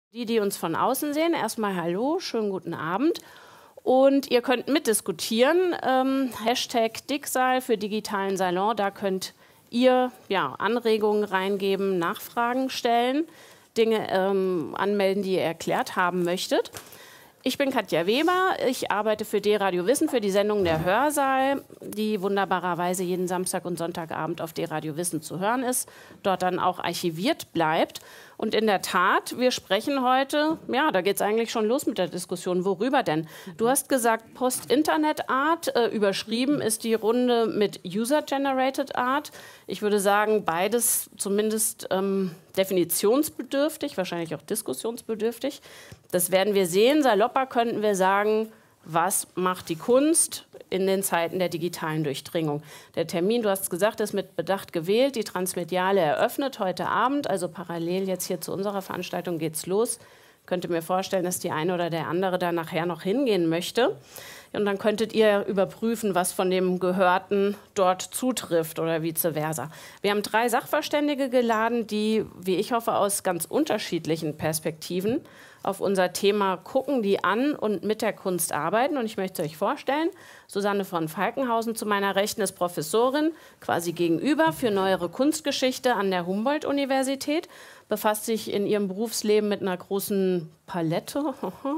Die uns von außen sehen, erstmal hallo, schönen guten Abend. Und ihr könnt mitdiskutieren, Hashtag Dicksaal für digitalen Salon, da könnt ihr Anregungen reingeben, Nachfragen stellen, Dinge anmelden, die ihr erklärt haben möchtet. Ich bin Katja Weber, ich arbeite für D-Radio Wissen, für die Sendung Der Hörsaal, die wunderbarerweise jeden Samstag und Sonntagabend auf D-Radio Wissen zu hören ist, dort dann auch archiviert bleibt. Und in der Tat, wir sprechen heute, da geht es eigentlich schon los mit der Diskussion. Worüber denn? Du hast gesagt, Post-Internet-Art, überschrieben ist die Runde mit User-Generated Art. Ich würde sagen, beides zumindest definitionsbedürftig, wahrscheinlich auch diskussionsbedürftig. Das werden wir sehen. Salopper könnten wir sagen, was macht die Kunst in den Zeiten der digitalen Durchdringung. Der Termin, du hast gesagt, ist mit Bedacht gewählt. Die Transmediale eröffnet heute Abend, also parallel jetzt hier zu unserer Veranstaltung geht's los. Ich könnte mir vorstellen, dass die eine oder der andere da nachher noch hingehen möchte. Und dann könntet ihr überprüfen, was von dem Gehörten dort zutrifft oder vice versa. Wir haben 3 Sachverständige geladen, die, wie ich hoffe, aus ganz unterschiedlichen Perspektiven auf unser Thema gucken, die an und mit der Kunst arbeiten. Und ich möchte euch vorstellen, Susanne von Falkenhausen zu meiner Rechten ist Professorin, quasi gegenüber, für neuere Kunstgeschichte an der Humboldt-Universität, befasst sich in ihrem Berufsleben mit einer großen Palette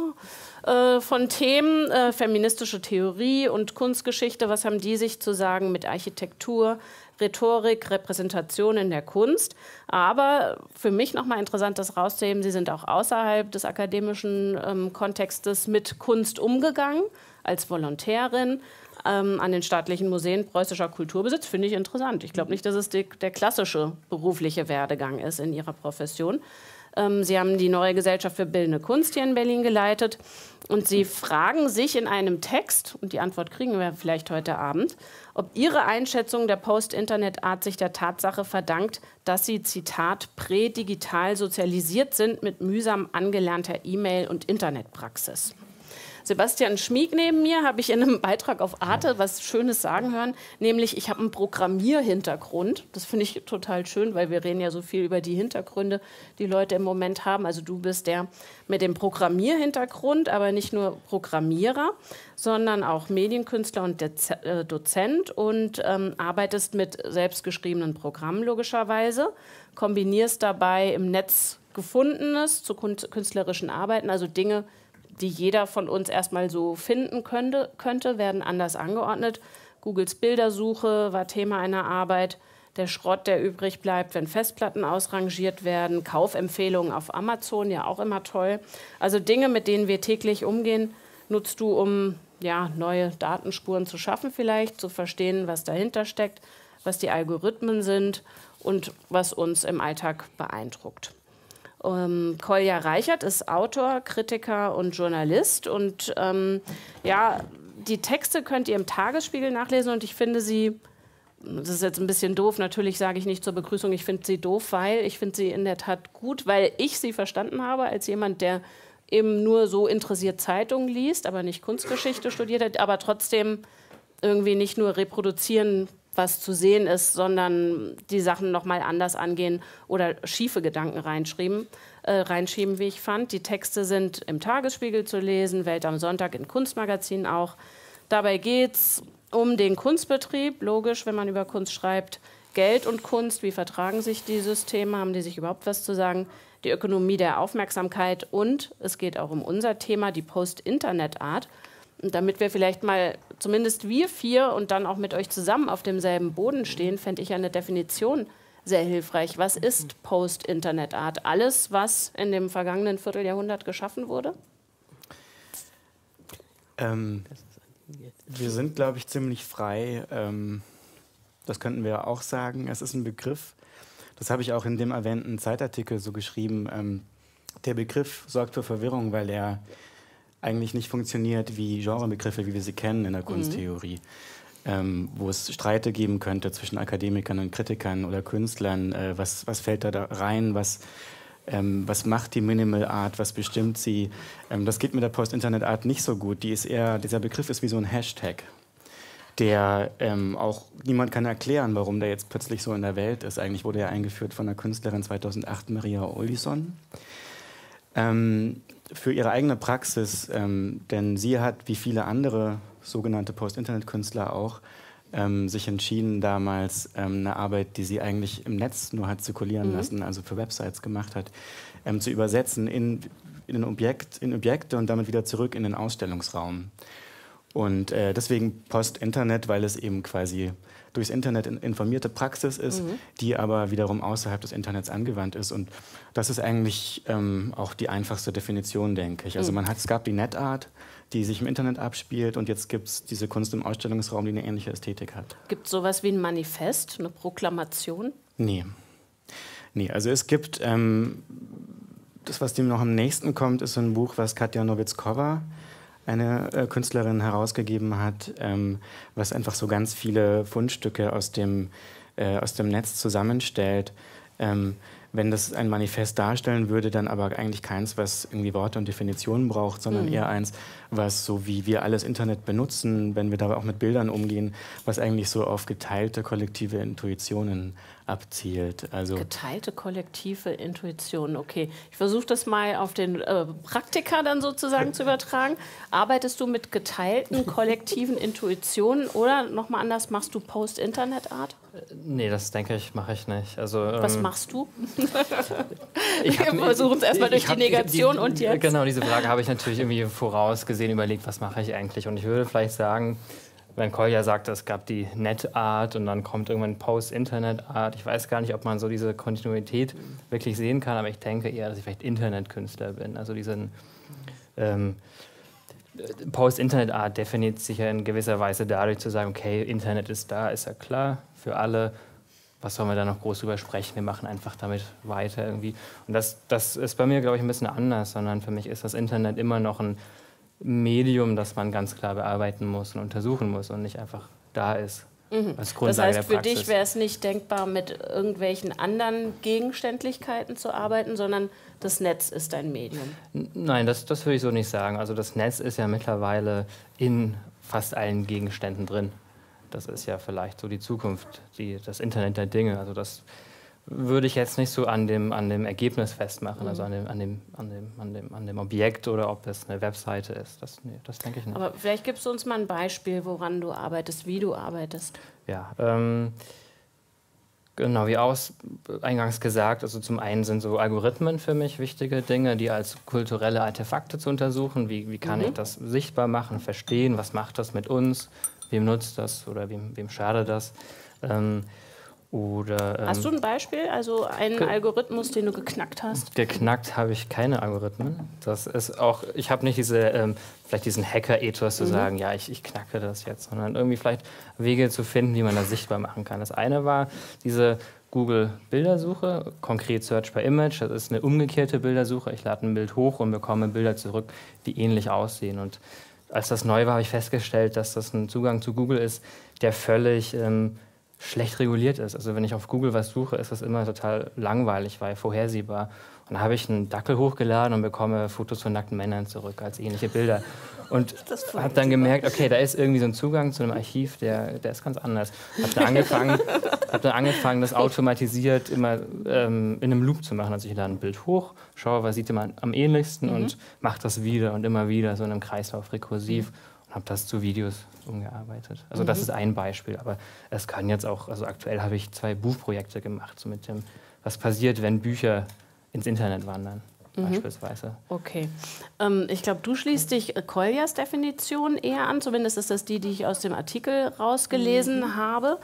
von Themen, feministische Theorie und Kunstgeschichte. Was haben die sich zu sagen mit Architektur, Rhetorik, Repräsentation in der Kunst? Aber für mich nochmal interessant, das rauszuheben, Sie sind auch außerhalb des akademischen Kontextes mit Kunst umgegangen, als Volontärin an den staatlichen Museen preußischer Kulturbesitz. Finde ich interessant. Ich glaube nicht, dass es der klassische berufliche Werdegang ist in Ihrer Profession. Sie haben die Neue Gesellschaft für Bildende Kunst hier in Berlin geleitet. Und Sie fragen sich in einem Text, und die Antwort kriegen wir vielleicht heute Abend, ob Ihre Einschätzung der Post-Internet-Art sich der Tatsache verdankt, dass Sie, Zitat, prädigital sozialisiert sind mit mühsam angelernter E-Mail- und Internetpraxis. Sebastian Schmieg neben mir habe ich in einem Beitrag auf Arte was Schönes sagen hören, nämlich ich habe einen Programmierhintergrund. Das finde ich total schön, weil wir reden ja so viel über die Hintergründe, die Leute im Moment haben. Also du bist der mit dem Programmierhintergrund, aber nicht nur Programmierer, sondern auch Medienkünstler und Dozent und arbeitest mit selbstgeschriebenen Programmen logischerweise, kombinierst dabei im Netz Gefundenes zu künstlerischen Arbeiten, also Dinge, die jeder von uns erstmal so finden könnte, werden anders angeordnet. Googles Bildersuche war Thema einer Arbeit. Der Schrott, der übrig bleibt, wenn Festplatten ausrangiert werden. Kaufempfehlungen auf Amazon, ja auch immer toll. Also Dinge, mit denen wir täglich umgehen, nutzt du, um neue Datenspuren zu schaffen vielleicht, zu verstehen, was dahinter steckt, was die Algorithmen sind und was uns im Alltag beeindruckt. Kolja Reichert ist Autor, Kritiker und Journalist. Und die Texte könnt ihr im Tagesspiegel nachlesen. Und ich finde sie, das ist jetzt ein bisschen doof, natürlich sage ich nicht zur Begrüßung, ich finde sie doof, weil ich finde sie in der Tat gut, weil ich sie verstanden habe als jemand, der eben nur so interessiert Zeitungen liest, aber nicht Kunstgeschichte studiert hat, aber trotzdem irgendwie nicht nur reproduzieren, was zu sehen ist, sondern die Sachen noch mal anders angehen oder schiefe Gedanken reinschieben, wie ich fand. Die Texte sind im Tagesspiegel zu lesen, Welt am Sonntag, in Kunstmagazinen auch. Dabei geht es um den Kunstbetrieb, logisch, wenn man über Kunst schreibt, Geld und Kunst, wie vertragen sich die Systeme, haben die sich überhaupt was zu sagen, die Ökonomie der Aufmerksamkeit und es geht auch um unser Thema, die Post-Internet-Art. Und damit wir vielleicht mal, zumindest wir 4 und dann auch mit euch zusammen auf demselben Boden stehen, fände ich eine Definition sehr hilfreich. Was ist Post-Internet-Art? Alles, was in dem vergangenen Vierteljahrhundert geschaffen wurde? Wir sind, glaube ich, ziemlich frei. Das könnten wir auch sagen. Es ist ein Begriff. Das habe ich auch in dem erwähnten Zeitartikel so geschrieben. Der Begriff sorgt für Verwirrung, weil er eigentlich nicht funktioniert wie Genrebegriffe, wie wir sie kennen in der Kunsttheorie, wo es Streite geben könnte zwischen Akademikern und Kritikern oder Künstlern. Was fällt da rein? Was macht die Minimal Art? Was bestimmt sie? Das geht mit der Post-Internet-Art nicht so gut. Dieser Begriff ist wie so ein Hashtag, der auch niemand kann erklären, warum der jetzt plötzlich so in der Welt ist. Eigentlich wurde er eingeführt von einer Künstlerin 2008, Maria Olison. für ihre eigene Praxis, denn sie hat, wie viele andere sogenannte Post-Internet-Künstler auch, sich entschieden, damals eine Arbeit, die sie eigentlich im Netz nur hat zirkulieren lassen, also für Websites gemacht hat, zu übersetzen in Objekte und damit wieder zurück in den Ausstellungsraum. Und deswegen Post-Internet, weil es eben quasi durchs Internet informierte Praxis ist, die aber wiederum außerhalb des Internets angewandt ist. Und das ist eigentlich auch die einfachste Definition, denke ich. Also es gab die NetArt, die sich im Internet abspielt, und jetzt gibt es diese Kunst im Ausstellungsraum, die eine ähnliche Ästhetik hat. Gibt es sowas wie ein Manifest, eine Proklamation? Nee, also es gibt, das, was dem noch am nächsten kommt, ist so ein Buch, was Katja Nowitzkowa, eine Künstlerin, herausgegeben hat, was einfach so ganz viele Fundstücke aus dem Netz zusammenstellt. Wenn das ein Manifest darstellen würde, dann aber eigentlich keins, was irgendwie Worte und Definitionen braucht, sondern eher eins, was so wie wir alles Internet benutzen, wenn wir dabei auch mit Bildern umgehen, was eigentlich so auf geteilte kollektive Intuitionen abzielt. Also geteilte kollektive Intuition, okay. Ich versuche das mal auf den Praktiker dann sozusagen zu übertragen. Arbeitest du mit geteilten kollektiven Intuitionen oder nochmal anders, machst du Post-Internet-Art? Nee, das denke ich, mache ich nicht. Also, was machst du? Wir versuchen es erstmal durch die Negation und jetzt. Genau, diese Frage habe ich natürlich irgendwie vorausgesehen überlegt, was mache ich eigentlich? Und ich würde vielleicht sagen, wenn Kolja sagt, es gab die NetArt und dann kommt irgendwann Post-Internet-Art. Ich weiß gar nicht, ob man so diese Kontinuität wirklich sehen kann, aber ich denke eher, dass ich vielleicht Internetkünstler bin. Also diesen Post-Internet-Art definiert sich ja in gewisser Weise dadurch zu sagen, okay, Internet ist da, ist ja klar für alle. Was sollen wir da noch groß drüber sprechen? Wir machen einfach damit weiter irgendwie. Und das ist bei mir, glaube ich, ein bisschen anders, sondern für mich ist das Internet immer noch ein Medium, das man ganz klar bearbeiten muss und untersuchen muss und nicht einfach da ist. Als Grundlage das heißt, der für dich wäre es nicht denkbar, mit irgendwelchen anderen Gegenständlichkeiten zu arbeiten, sondern das Netz ist dein Medium? Nein, das würde ich so nicht sagen. Also das Netz ist ja mittlerweile in fast allen Gegenständen drin. Das ist ja vielleicht so die Zukunft, das Internet der Dinge. Also das würde ich jetzt nicht so an dem Ergebnis festmachen, also an dem Objekt oder ob es eine Webseite ist. Das denke ich nicht. Aber vielleicht gibst du uns mal ein Beispiel, woran du arbeitest, wie du arbeitest. Ja, genau, wie eingangs gesagt, also zum einen sind so Algorithmen für mich wichtige Dinge, die als kulturelle Artefakte zu untersuchen. Wie kann ich das sichtbar machen, verstehen, was macht das mit uns, wem nutzt das oder wem schadet das? Hast du ein Beispiel, also einen Algorithmus, den du geknackt hast? Geknackt habe ich keine Algorithmen. Das ist auch, ich habe nicht vielleicht diesen Hacker-Ethos zu sagen, ja, ich knacke das jetzt, sondern irgendwie vielleicht Wege zu finden, wie man das sichtbar machen kann. Das eine war diese Google-Bildersuche, konkret Search by Image. Das ist eine umgekehrte Bildersuche. Ich lade ein Bild hoch und bekomme Bilder zurück, die ähnlich aussehen. Und als das neu war, habe ich festgestellt, dass das ein Zugang zu Google ist, der völlig schlecht reguliert ist. Also wenn ich auf Google was suche, ist das immer total langweilig, weil vorhersehbar. Und da habe ich einen Dackel hochgeladen und bekomme Fotos von nackten Männern zurück als ähnliche Bilder. Und habe dann gemerkt, okay, da ist irgendwie so ein Zugang zu einem Archiv, der ist ganz anders. Habe dann angefangen, das automatisiert immer in einem Loop zu machen. Also ich lade ein Bild hoch, schaue, was sieht jemand am ähnlichsten und mache das wieder und immer wieder, so in einem Kreislauf rekursiv. Habe das zu Videos umgearbeitet. Also das ist ein Beispiel, aber es kann jetzt auch, also aktuell habe ich 2 Buchprojekte gemacht, so mit dem, was passiert, wenn Bücher ins Internet wandern, beispielsweise. Okay. Ich glaube, du schließt dich Koljas Definition eher an, zumindest ist das die ich aus dem Artikel rausgelesen habe.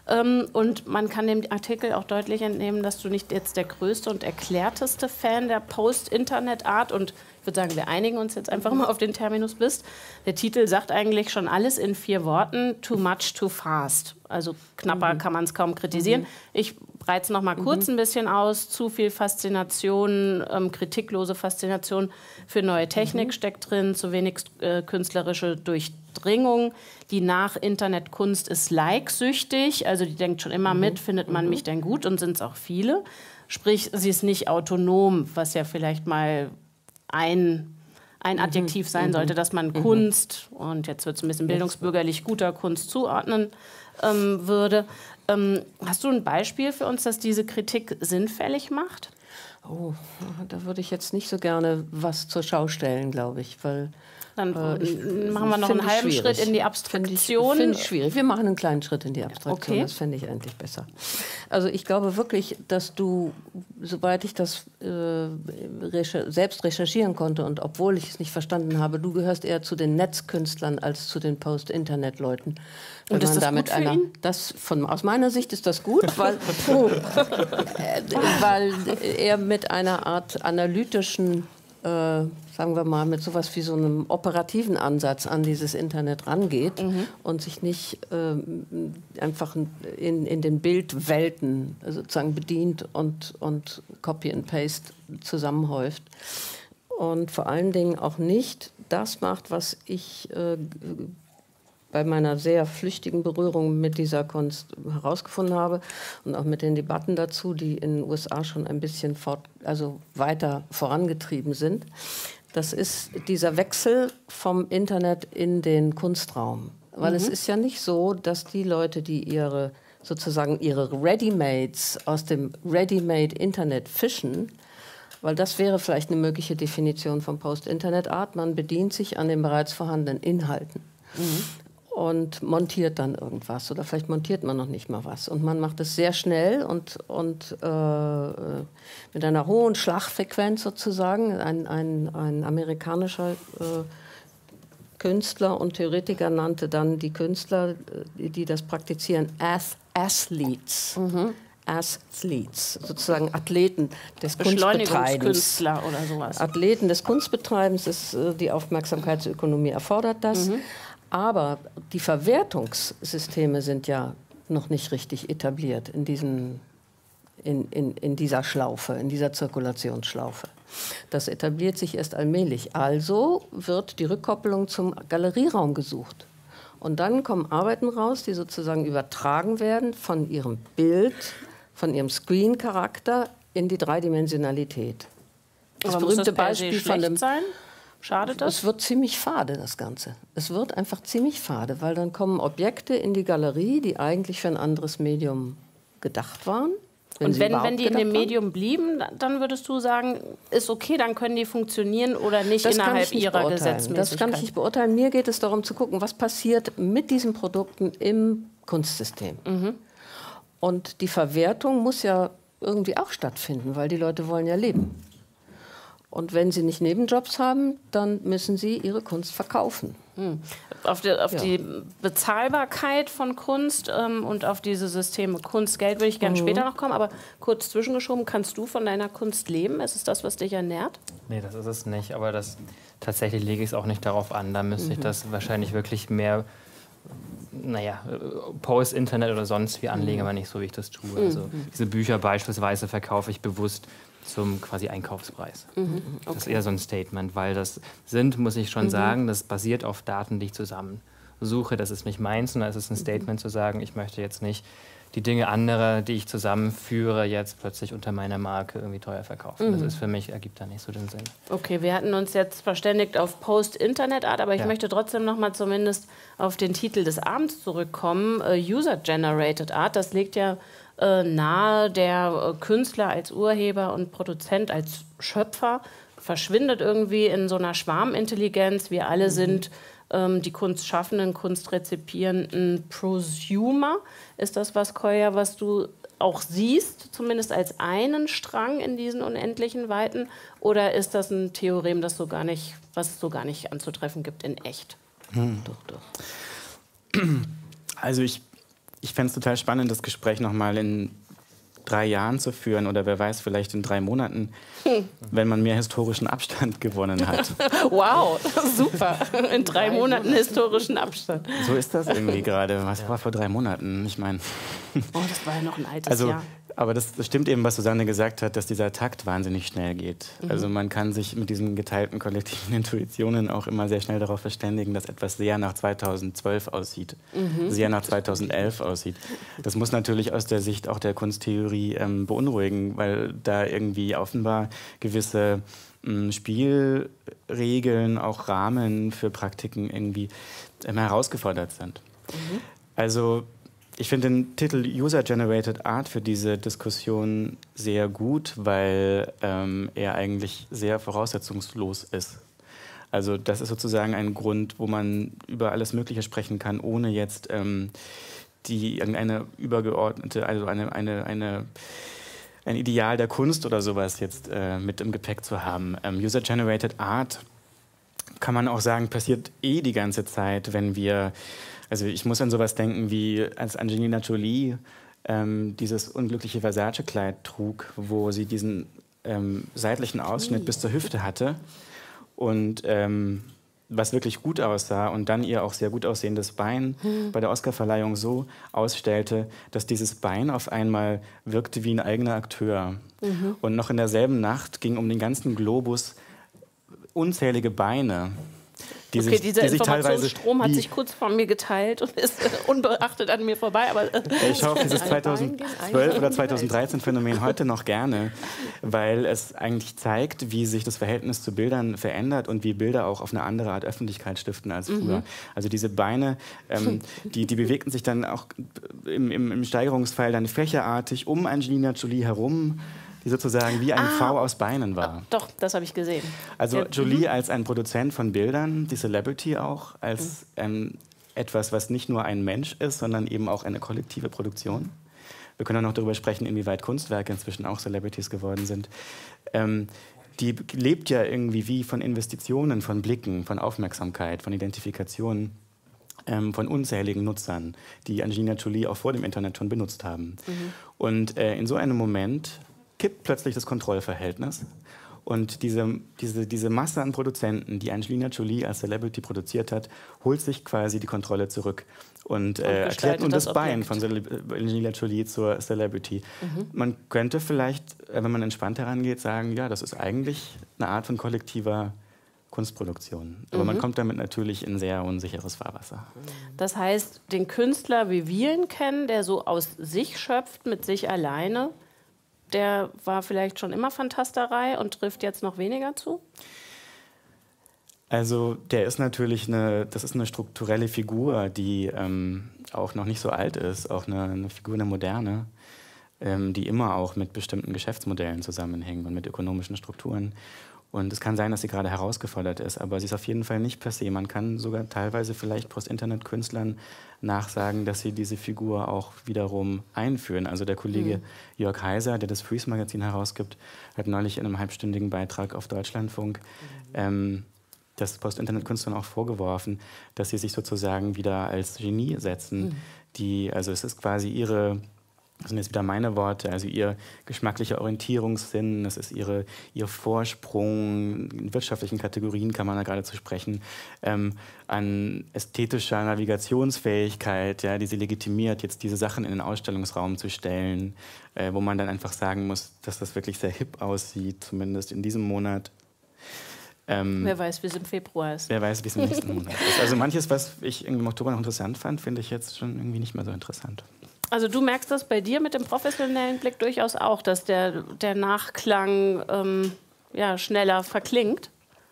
Und man kann dem Artikel auch deutlich entnehmen, dass du nicht jetzt der größte und erklärteste Fan der Post-Internet-Art und ich würde sagen, wir einigen uns jetzt einfach mal auf den Terminus bist. Der Titel sagt eigentlich schon alles in 4 Worten. Too much, too fast. Also knapper kann man es kaum kritisieren. Ich breite es noch mal kurz ein bisschen aus. Zu viel Faszination, kritiklose Faszination für neue Technik steckt drin. Zu wenig künstlerische Durchdringung. Die Nach-Internet-Kunst ist like-süchtig. Also die denkt schon immer mit, findet man mich denn gut? Und sind es auch viele. Sprich, sie ist nicht autonom, was ja vielleicht mal ein Adjektiv sein sollte, dass man Kunst, und jetzt wird es ein bisschen bildungsbürgerlich, guter Kunst zuordnen würde. Hast du ein Beispiel für uns, dass diese Kritik sinnfällig macht? Oh, da würde ich jetzt nicht so gerne was zur Schau stellen, glaube ich, weil Dann machen wir noch einen halben Schritt in die Abstraktion. Finde ich schwierig. Wir machen einen kleinen Schritt in die Abstraktion. Okay. Das fände ich eigentlich besser. Also ich glaube wirklich, dass du, soweit ich das selbst recherchieren konnte und obwohl ich es nicht verstanden habe, du gehörst eher zu den Netzkünstlern als zu den Post-Internet-Leuten. Und ist das gut für ihn? Aus meiner Sicht ist das gut, weil er mit einer Art analytischen, sagen wir mal, mit sowas wie so einem operativen Ansatz an dieses Internet rangeht und sich nicht einfach in den Bildwelten sozusagen bedient und Copy and Paste zusammenhäuft. Und vor allen Dingen auch nicht das macht, was ich bei meiner sehr flüchtigen Berührung mit dieser Kunst herausgefunden habe und auch mit den Debatten dazu, die in den USA schon ein bisschen weiter vorangetrieben sind. Das ist dieser Wechsel vom Internet in den Kunstraum. Weil es ist ja nicht so, dass die Leute, die ihre Readymates aus dem Readymade-Internet fischen, weil das wäre vielleicht eine mögliche Definition von Post-Internet-Art, man bedient sich an den bereits vorhandenen Inhalten. Und montiert dann irgendwas. Oder vielleicht montiert man noch nicht mal was. Und man macht es sehr schnell und mit einer hohen Schlagfrequenz sozusagen. Ein amerikanischer Künstler und Theoretiker nannte dann die Künstler, die das praktizieren, Athletes. Athletes, sozusagen Athleten des Kunstbetreibens. Beschleunigungskünstler oder sowas. Athleten des Kunstbetreibens, die Aufmerksamkeitsökonomie erfordert das. Aber die Verwertungssysteme sind ja noch nicht richtig etabliert in dieser Schlaufe, in dieser Zirkulationsschlaufe. Das etabliert sich erst allmählich. Also wird die Rückkopplung zum Galerieraum gesucht. Und dann kommen Arbeiten raus, die sozusagen übertragen werden von ihrem Bild, von ihrem Screen-Charakter in die Dreidimensionalität. Das berühmte Beispiel von dem sein? Schadet das? Es wird ziemlich fade, das Ganze. Es wird einfach ziemlich fade, weil dann kommen Objekte in die Galerie, die eigentlich für ein anderes Medium gedacht waren. Und wenn die in dem Medium blieben, dann würdest du sagen, ist okay, dann können die funktionieren oder nicht innerhalb ihrer Gesetzmäßigkeit? Das kann ich nicht beurteilen. Mir geht es darum zu gucken, was passiert mit diesen Produkten im Kunstsystem. Und die Verwertung muss ja irgendwie auch stattfinden, weil die Leute wollen ja leben. Und wenn sie nicht Nebenjobs haben, dann müssen sie ihre Kunst verkaufen. Auf die Bezahlbarkeit von Kunst und auf diese Systeme Kunst, Geld würde ich gerne später noch kommen. Aber kurz zwischengeschoben, kannst du von deiner Kunst leben? Ist es das, was dich ernährt? Nee, das ist es nicht. Aber tatsächlich lege ich es auch nicht darauf an. Da müsste ich das wahrscheinlich wirklich mehr, Post-Internet oder sonst wie anlegen, aber nicht so, wie ich das tue. Also diese Bücher beispielsweise verkaufe ich bewusst zum quasi Einkaufspreis. Okay. Das ist eher so ein Statement, weil muss ich schon sagen, das basiert auf Daten, die ich zusammensuche. Das ist nicht meins, sondern es ist ein Statement zu sagen, ich möchte jetzt nicht die Dinge anderer, die ich zusammenführe, jetzt plötzlich unter meiner Marke irgendwie teuer verkaufen. Das ist für mich, ergibt da nicht so den Sinn. Okay, wir hatten uns jetzt verständigt auf Post-Internet-Art, aber ich möchte trotzdem noch mal zumindest auf den Titel des Abends zurückkommen. User-Generated Art, das legt ja nahe, der Künstler als Urheber und Produzent als Schöpfer verschwindet irgendwie in so einer Schwarmintelligenz. Wir alle sind die Kunstschaffenden, Kunstrezipierenden Prosumer. Ist das was, Koya, was du auch siehst, zumindest als einen Strang in diesen unendlichen Weiten? Oder ist das ein Theorem, was es so gar nicht anzutreffen gibt in echt? Doch. Also ich fände es total spannend, das Gespräch nochmal in 3 Jahren zu führen oder wer weiß, vielleicht in 3 Monaten, wenn man mehr historischen Abstand gewonnen hat. Wow, super. In 3 Monaten historischen Abstand. So ist das irgendwie gerade. Was war vor 3 Monaten? Ich meine... das war ja noch ein altes Jahr. Aber das stimmt eben, was Susanne gesagt hat, dass dieser Takt wahnsinnig schnell geht. Also man kann sich mit diesen geteilten kollektiven Intuitionen auch immer sehr schnell darauf verständigen, dass etwas sehr nach 2012 aussieht, sehr nach 2011 aussieht. Das muss natürlich aus der Sicht auch der Kunsttheorie beunruhigen, weil da irgendwie offenbar gewisse Spielregeln, auch Rahmen für Praktiken irgendwie herausgefordert sind. Also Ich finde den Titel User-Generated Art für diese Diskussion sehr gut, weil er eigentlich sehr voraussetzungslos ist. Also das ist sozusagen ein Grund, wo man über alles Mögliche sprechen kann, ohne jetzt irgendeine übergeordnete, also ein Ideal der Kunst oder sowas jetzt mit im Gepäck zu haben. User-Generated Art, kann man auch sagen, passiert die ganze Zeit, wenn wir, also ich muss an sowas denken, wie als Angelina Jolie dieses unglückliche Versace-Kleid trug, wo sie diesen seitlichen Ausschnitt bis zur Hüfte hatte und was wirklich gut aussah und dann ihr auch sehr gut aussehendes Bein bei der Oscarverleihung so ausstellte, dass dieses Bein auf einmal wirkte wie ein eigener Akteur. Und noch in derselben Nacht ging um den ganzen Globus unzählige Beine. Okay, dieser Informationsstrom hat sich kurz vor mir geteilt und ist unbeachtet an mir vorbei. Aber ich schaue auf dieses 2012 oder 2013 Phänomen heute noch gerne, weil es eigentlich zeigt, wie sich das Verhältnis zu Bildern verändert und wie Bilder auch auf eine andere Art Öffentlichkeit stiften als früher. Also diese Beine, die bewegten sich dann auch im Steigerungsfall dann fächerartig um Angelina Jolie herum, die sozusagen wie ein V aus Beinen war. Doch, das habe ich gesehen. Also Jolie als ein Produzent von Bildern, die Celebrity auch, als etwas, was nicht nur ein Mensch ist, sondern eben auch eine kollektive Produktion. Wir können auch noch darüber sprechen, inwieweit Kunstwerke inzwischen auch Celebrities geworden sind. Die lebt ja irgendwie wie von Investitionen, von Blicken, von Aufmerksamkeit, von Identifikation, von unzähligen Nutzern, die Angelina Jolie auch vor dem Internet schon benutzt haben. Und in so einem Moment kippt plötzlich das Kontrollverhältnis und diese Masse an Produzenten, die Angelina Jolie als Celebrity produziert hat, holt sich quasi die Kontrolle zurück und erklärt nun das Bein von Angelina Jolie zur Celebrity. Man könnte vielleicht, wenn man entspannt herangeht, sagen, ja, das ist eigentlich eine Art von kollektiver Kunstproduktion. Aber man kommt damit natürlich in sehr unsicheres Fahrwasser. Das heißt, den Künstler, wie wir ihn kennen, der so aus sich schöpft, mit sich alleine, der war vielleicht schon immer Fantasterei und trifft jetzt noch weniger zu? Also der ist natürlich das ist eine strukturelle Figur, die auch noch nicht so alt ist, auch eine Figur der Moderne, die immer auch mit bestimmten Geschäftsmodellen zusammenhängt und mit ökonomischen Strukturen. Und es kann sein, dass sie gerade herausgefordert ist, aber sie ist auf jeden Fall nicht per se. Man kann sogar teilweise vielleicht Post-Internet-Künstlern nachsagen, dass sie diese Figur auch wiederum einführen. Also der Kollege Jörg Heiser, der das Freeze-Magazin herausgibt, hat neulich in einem halbstündigen Beitrag auf Deutschlandfunk das Post-Internet-Künstlern auch vorgeworfen, dass sie sich sozusagen wieder als Genie setzen. Also es ist quasi das sind jetzt wieder meine Worte, also ihr geschmacklicher Orientierungssinn, das ist ihr Vorsprung, in wirtschaftlichen Kategorien kann man da geradezu sprechen, an ästhetischer Navigationsfähigkeit, ja, die sie legitimiert, jetzt diese Sachen in den Ausstellungsraum zu stellen, wo man dann einfach sagen muss, dass das wirklich sehr hip aussieht, zumindest in diesem Monat. Wer weiß, wie es im Februar ist. Wer weiß, wie es im nächsten Monat ist. Also manches, was ich im Oktober noch interessant fand, finde ich jetzt schon irgendwie nicht mehr so interessant. Also du merkst das bei dir mit dem professionellen Blick durchaus auch, dass der Nachklang schneller verklingt?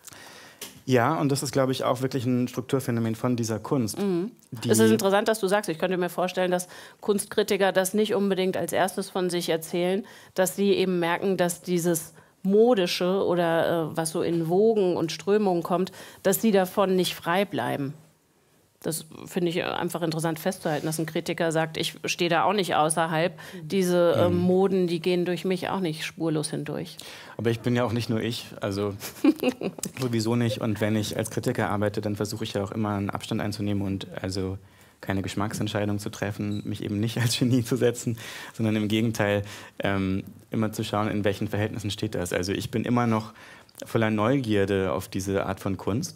Ja, und das ist, glaube ich, auch wirklich ein Strukturphänomen von dieser Kunst. Es ist interessant, dass du sagst, ich könnte mir vorstellen, dass Kunstkritiker das nicht unbedingt als erstes von sich erzählen, dass sie eben merken, dass dieses Modische oder was so in Wogen und Strömungen kommt, dass sie davon nicht frei bleiben. Das finde ich einfach interessant festzuhalten, dass ein Kritiker sagt, ich stehe da auch nicht außerhalb. Diese Moden, die gehen durch mich auch nicht spurlos hindurch. Aber ich bin ja auch nicht nur ich, also sowieso nicht. Und wenn ich als Kritiker arbeite, dann versuche ich ja auch immer einen Abstand einzunehmen und also keine Geschmacksentscheidung zu treffen, mich eben nicht als Genie zu setzen, sondern im Gegenteil immer zu schauen, in welchen Verhältnissen steht das. Also ich bin immer noch voller Neugierde auf diese Art von Kunst.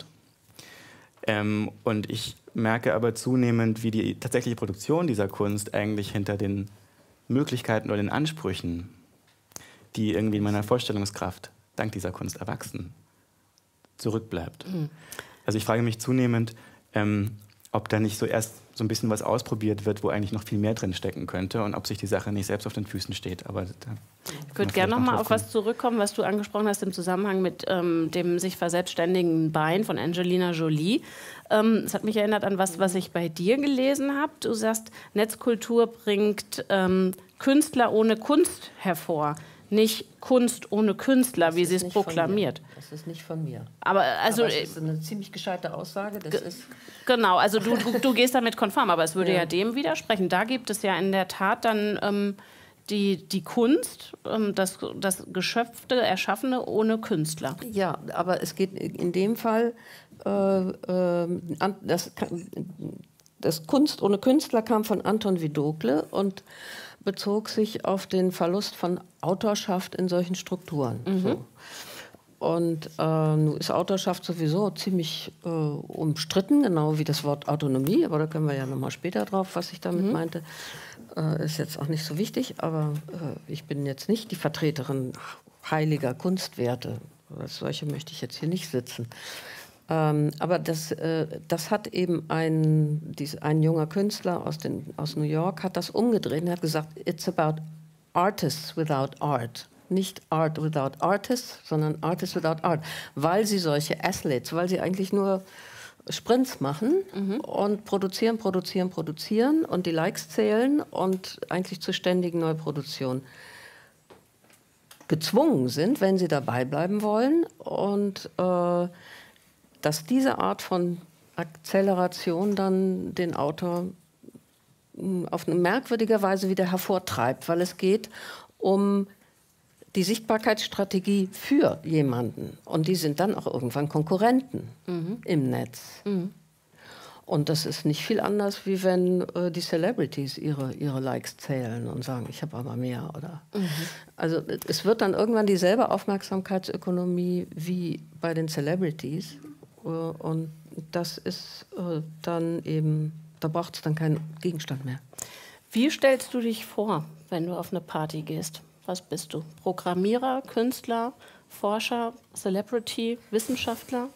Und ich merke aber zunehmend, wie die tatsächliche Produktion dieser Kunst eigentlich hinter den Möglichkeiten oder den Ansprüchen, die irgendwie in meiner Vorstellungskraft dank dieser Kunst erwachsen, zurückbleibt. Also ich frage mich zunehmend, ob da nicht so erst so ein bisschen was ausprobiert wird, wo eigentlich noch viel mehr drin stecken könnte und ob sich die Sache nicht selbst auf den Füßen steht. Aber ich würde gerne noch mal auf was zurückkommen, was du angesprochen hast im Zusammenhang mit dem sich verselbstständigen Bein von Angelina Jolie. Das hat mich erinnert an was ich bei dir gelesen habe. Du sagst, Netzkultur bringt Künstler ohne Kunst hervor. Nicht Kunst ohne Künstler, wie sie es proklamiert. Das ist nicht von mir. Aber also, das ist eine ziemlich gescheite Aussage. Das ist genau, also du gehst damit konform, aber es würde ja dem widersprechen. Da gibt es ja in der Tat dann die Kunst, das Geschöpfte, Erschaffene ohne Künstler. Ja, aber es geht in dem Fall, das Kunst ohne Künstler kam von Anton Vidocq und bezog sich auf den Verlust von Autorschaft in solchen Strukturen. So. Und nun ist Autorschaft sowieso ziemlich umstritten, genau wie das Wort Autonomie, aber da können wir ja noch mal später drauf, was ich damit meinte. Ist jetzt auch nicht so wichtig, aber ich bin jetzt nicht die Vertreterin heiliger Kunstwerte. Als solche möchte ich jetzt hier nicht sitzen. Aber das hat eben ein junger Künstler aus New York hat das umgedreht und hat gesagt, it's about artists without art. Nicht Art without Artists, sondern Artists without Art. Weil sie solche Athletes, weil sie eigentlich nur Sprints machen und produzieren und die Likes zählen und eigentlich zur ständigen Neuproduktion gezwungen sind, wenn sie dabei bleiben wollen. Und dass diese Art von Akzeleration dann den Autor auf eine merkwürdige Weise wieder hervortreibt, weil es geht um die Sichtbarkeitsstrategie für jemanden. Und die sind dann auch irgendwann Konkurrenten im Netz. Und das ist nicht viel anders, wie wenn die Celebrities ihre Likes zählen und sagen, ich habe aber mehr. Oder also es wird dann irgendwann dieselbe Aufmerksamkeitsökonomie wie bei den Celebrities. Und das ist dann eben, da braucht es dann keinen Gegenstand mehr. Wie stellst du dich vor, wenn du auf eine Party gehst? Was bist du? Programmierer, Künstler, Forscher, Celebrity, Wissenschaftler?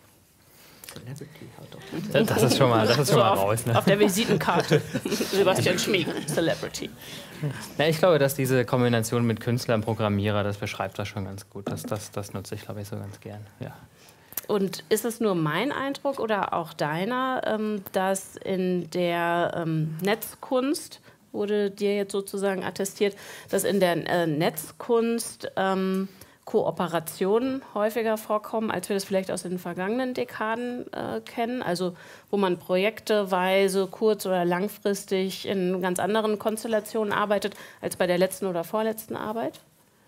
Das ist schon mal raus. Ne? Auf der Visitenkarte. Sebastian Schmieg, Celebrity. Ja, ich glaube, dass diese Kombination mit Künstler und Programmierer, das beschreibt das schon ganz gut. Das nutze ich, glaube ich, so ganz gern. Ja. Und ist es nur mein Eindruck oder auch deiner, dass in der Netzkunst, wurde dir jetzt sozusagen attestiert, dass in der Netzkunst Kooperationen häufiger vorkommen, als wir das vielleicht aus den vergangenen Dekaden kennen? Also wo man projekteweise, kurz- oder langfristig in ganz anderen Konstellationen arbeitet, als bei der letzten oder vorletzten Arbeit?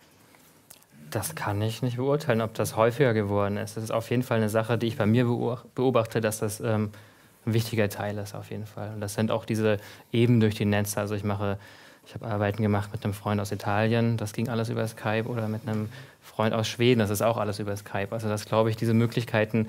Das kann ich nicht beurteilen, ob das häufiger geworden ist. Das ist auf jeden Fall eine Sache, die ich bei mir beobachte, dass das ein wichtiger Teil ist auf jeden Fall. Und das sind auch diese Eben durch die Netze. Also ich habe Arbeiten gemacht mit einem Freund aus Italien, das ging alles über Skype, oder mit einem Freund aus Schweden, das ist auch alles über Skype. Also das glaube ich, diese Möglichkeiten,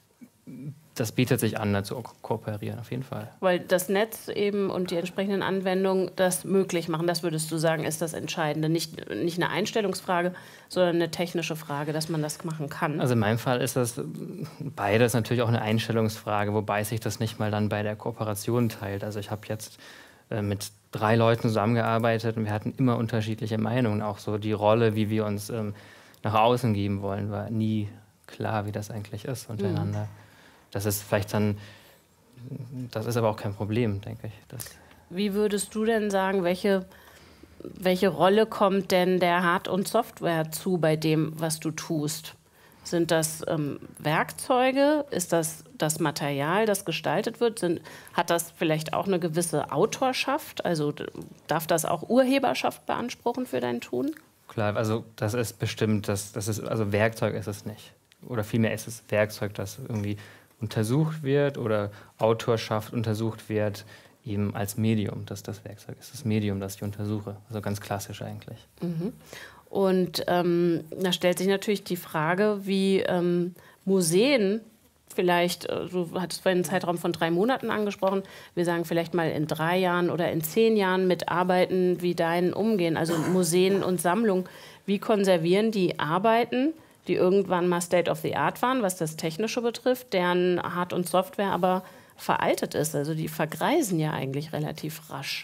das bietet sich an, da zu kooperieren, auf jeden Fall. Weil das Netz eben und die entsprechenden Anwendungen das möglich machen, das würdest du sagen, ist das Entscheidende. Nicht eine Einstellungsfrage, sondern eine technische Frage, dass man das machen kann. Also in meinem Fall ist das beides natürlich auch eine Einstellungsfrage, wobei sich das nicht mal dann bei der Kooperation teilt. Also ich habe jetzt mit 3 Leuten zusammengearbeitet und wir hatten immer unterschiedliche Meinungen. Auch so die Rolle, wie wir uns nach außen geben wollen, war nie klar, wie das eigentlich ist untereinander. Das ist vielleicht dann, das ist aber auch kein Problem, denke ich. Wie würdest du denn sagen, welche Rolle kommt denn der Hard- und Software zu bei dem, was du tust? Sind das Werkzeuge? Ist das das Material, das gestaltet wird? Hat das vielleicht auch eine gewisse Autorschaft? Also darf das auch Urheberschaft beanspruchen für dein Tun? Klar, also das ist bestimmt, also Werkzeug ist es nicht. Oder vielmehr ist es Werkzeug, das irgendwie untersucht wird oder Autorschaft untersucht wird, eben als Medium, dass das Werkzeug ist, das Medium, das ich untersuche. Also ganz klassisch eigentlich. Und da stellt sich natürlich die Frage, wie Museen vielleicht, du hattest vorhin einen Zeitraum von 3 Monaten angesprochen, wir sagen vielleicht mal in 3 Jahren oder in 10 Jahren mit Arbeiten wie deinen umgehen, also Museen und Sammlungen, wie konservieren die Arbeiten, die irgendwann mal State of the Art waren, was das Technische betrifft, deren Hard- und Software aber veraltet ist. Also die vergreisen ja eigentlich relativ rasch.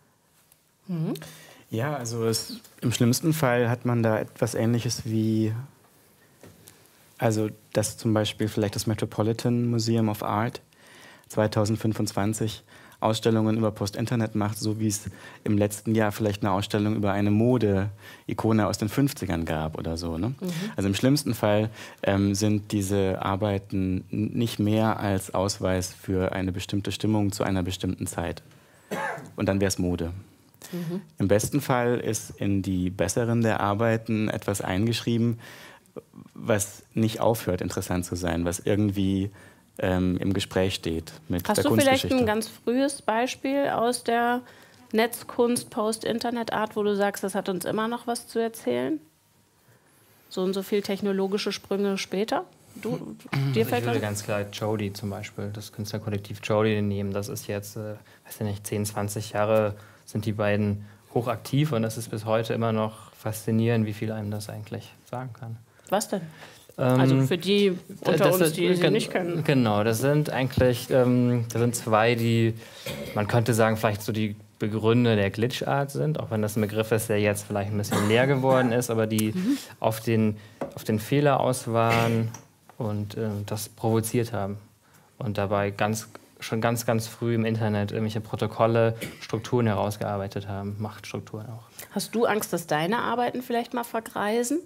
Ja, also im schlimmsten Fall hat man da etwas Ähnliches wie, also dass zum Beispiel vielleicht das Metropolitan Museum of Art 2025 Ausstellungen über Post-Internet macht, so wie es im letzten Jahr vielleicht eine Ausstellung über eine Mode-Ikone aus den 50ern gab oder so. Ne? Also im schlimmsten Fall sind diese Arbeiten nicht mehr als Ausweis für eine bestimmte Stimmung zu einer bestimmten Zeit. Und dann wäre es Mode. Im besten Fall ist in die besseren der Arbeiten etwas eingeschrieben, was nicht aufhört, interessant zu sein, was irgendwie im Gespräch steht mit Hast der du vielleicht Kunstgeschichte. ein ganz frühes Beispiel aus der Netzkunst, Post-Internet-Art, wo du sagst, das hat uns immer noch was zu erzählen? So und so viel technologische Sprünge später? Dir Ich fällt würde was? ganz klar Jody zum Beispiel, das Künstlerkollektiv Jody nehmen. Das ist jetzt, weiß ich nicht, 10, 20 Jahre sind die beiden hochaktiv und das ist bis heute immer noch faszinierend, wie viel einem das eigentlich sagen kann. Was denn? Also für die unter uns, die sie nicht kennen. Genau, das sind eigentlich das sind zwei, die, man könnte sagen, vielleicht so die Begründer der Glitch-Art sind, auch wenn das ein Begriff ist, der jetzt vielleicht ein bisschen leer geworden ist, aber die auf den Fehler aus waren und das provoziert haben. Und dabei schon ganz früh im Internet irgendwelche Protokolle, Strukturen herausgearbeitet haben, Machtstrukturen auch. Hast du Angst, dass deine Arbeiten vielleicht mal vergreisen?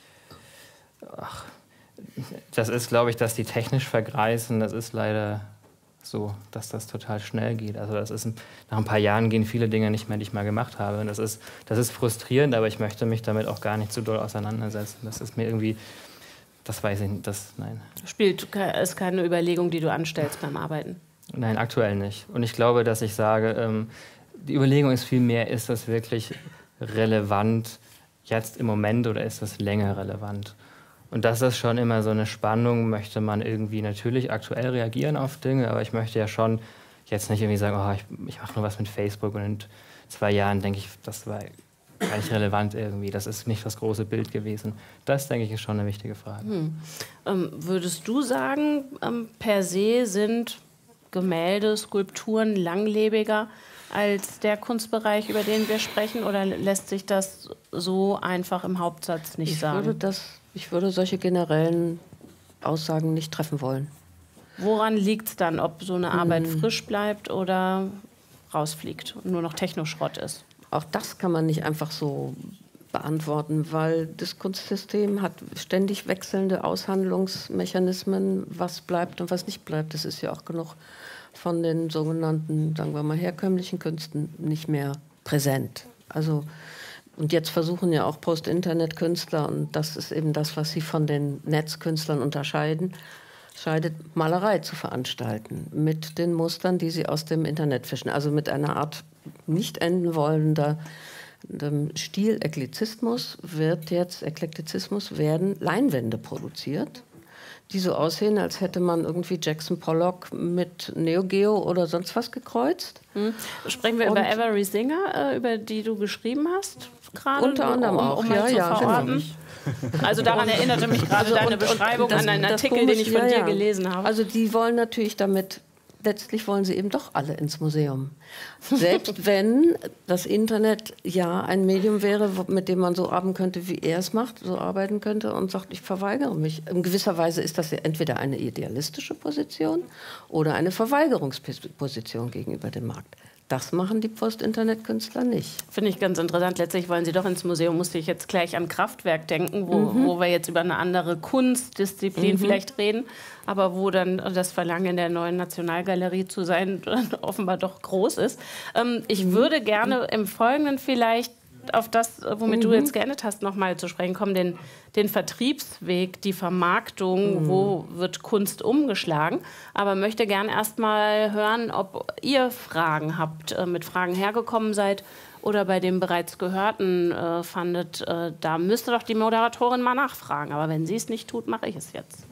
Das ist, glaube ich, dass die technisch vergreisen, das ist leider so, dass das total schnell geht. Also das ist, nach ein paar Jahren gehen viele Dinge nicht mehr, die ich mal gemacht habe. Und das ist frustrierend, aber ich möchte mich damit auch gar nicht zu doll auseinandersetzen. Das ist mir irgendwie, das weiß ich nicht, nein. Ist keine Überlegung, die du anstellst beim Arbeiten? Nein, aktuell nicht. Und ich glaube, dass ich sage, die Überlegung ist vielmehr, ist das wirklich relevant jetzt im Moment oder ist das länger relevant? Und das ist schon immer so eine Spannung, möchte man irgendwie natürlich aktuell reagieren auf Dinge, aber ich möchte ja schon jetzt nicht irgendwie sagen, oh, ich mache nur was mit Facebook und in 2 Jahren denke ich, das war gar nicht relevant irgendwie, das ist nicht das große Bild gewesen. Das, denke ich, ist schon eine wichtige Frage. Würdest du sagen, per se sind Gemälde, Skulpturen langlebiger als der Kunstbereich, über den wir sprechen, oder lässt sich das so einfach im Hauptsatz nicht sagen? Ich würde solche generellen Aussagen nicht treffen wollen. Woran liegt es dann, ob so eine Arbeit frisch bleibt oder rausfliegt und nur noch Technoschrott ist? Auch das kann man nicht einfach so beantworten, weil das Kunstsystem hat ständig wechselnde Aushandlungsmechanismen, was bleibt und was nicht bleibt. Das ist ja auch genug von den sogenannten, sagen wir mal, herkömmlichen Künsten nicht mehr präsent. Also, und jetzt versuchen ja auch Post-Internet-Künstler, und das ist eben das, was sie von den Netzkünstlern unterscheidet, Malerei zu veranstalten mit den Mustern, die sie aus dem Internet fischen. Also mit einer Art nicht enden wollender Stil-Eklizismus werden Leinwände produziert, die so aussehen, als hätte man irgendwie Jackson Pollock mit Neo Geo oder sonst was gekreuzt. Sprechen wir über Avery Singer, über die du geschrieben hast? Gerade, unter anderem auch, mal zu verorten. Genau. Also daran erinnerte mich gerade deine Beschreibung an einen Artikel, den ich von dir gelesen habe. Also die wollen natürlich damit, letztlich wollen sie eben doch alle ins Museum. Selbst wenn das Internet ja ein Medium wäre, mit dem man so arbeiten könnte, wie er es macht, so arbeiten könnte und sagt, ich verweigere mich. In gewisser Weise ist das ja entweder eine idealistische Position oder eine Verweigerungsposition gegenüber dem Markt. Das machen die Post-Internet-Künstler nicht. Finde ich ganz interessant. Letztlich wollen sie doch ins Museum, musste ich jetzt gleich an Kraftwerk denken, wo wir jetzt über eine andere Kunstdisziplin vielleicht reden, aber wo dann das Verlangen, in der neuen Nationalgalerie zu sein, offenbar doch groß ist. Ich würde gerne im Folgenden vielleicht auf das, womit du jetzt geendet hast, noch mal zu sprechen kommen, den Vertriebsweg, die Vermarktung, wo wird Kunst umgeschlagen. Aber möchte gerne erst mal hören, ob ihr Fragen habt, mit Fragen hergekommen seid oder bei dem bereits Gehörten fandet, da müsste doch die Moderatorin mal nachfragen. Aber wenn sie es nicht tut, mache ich es jetzt.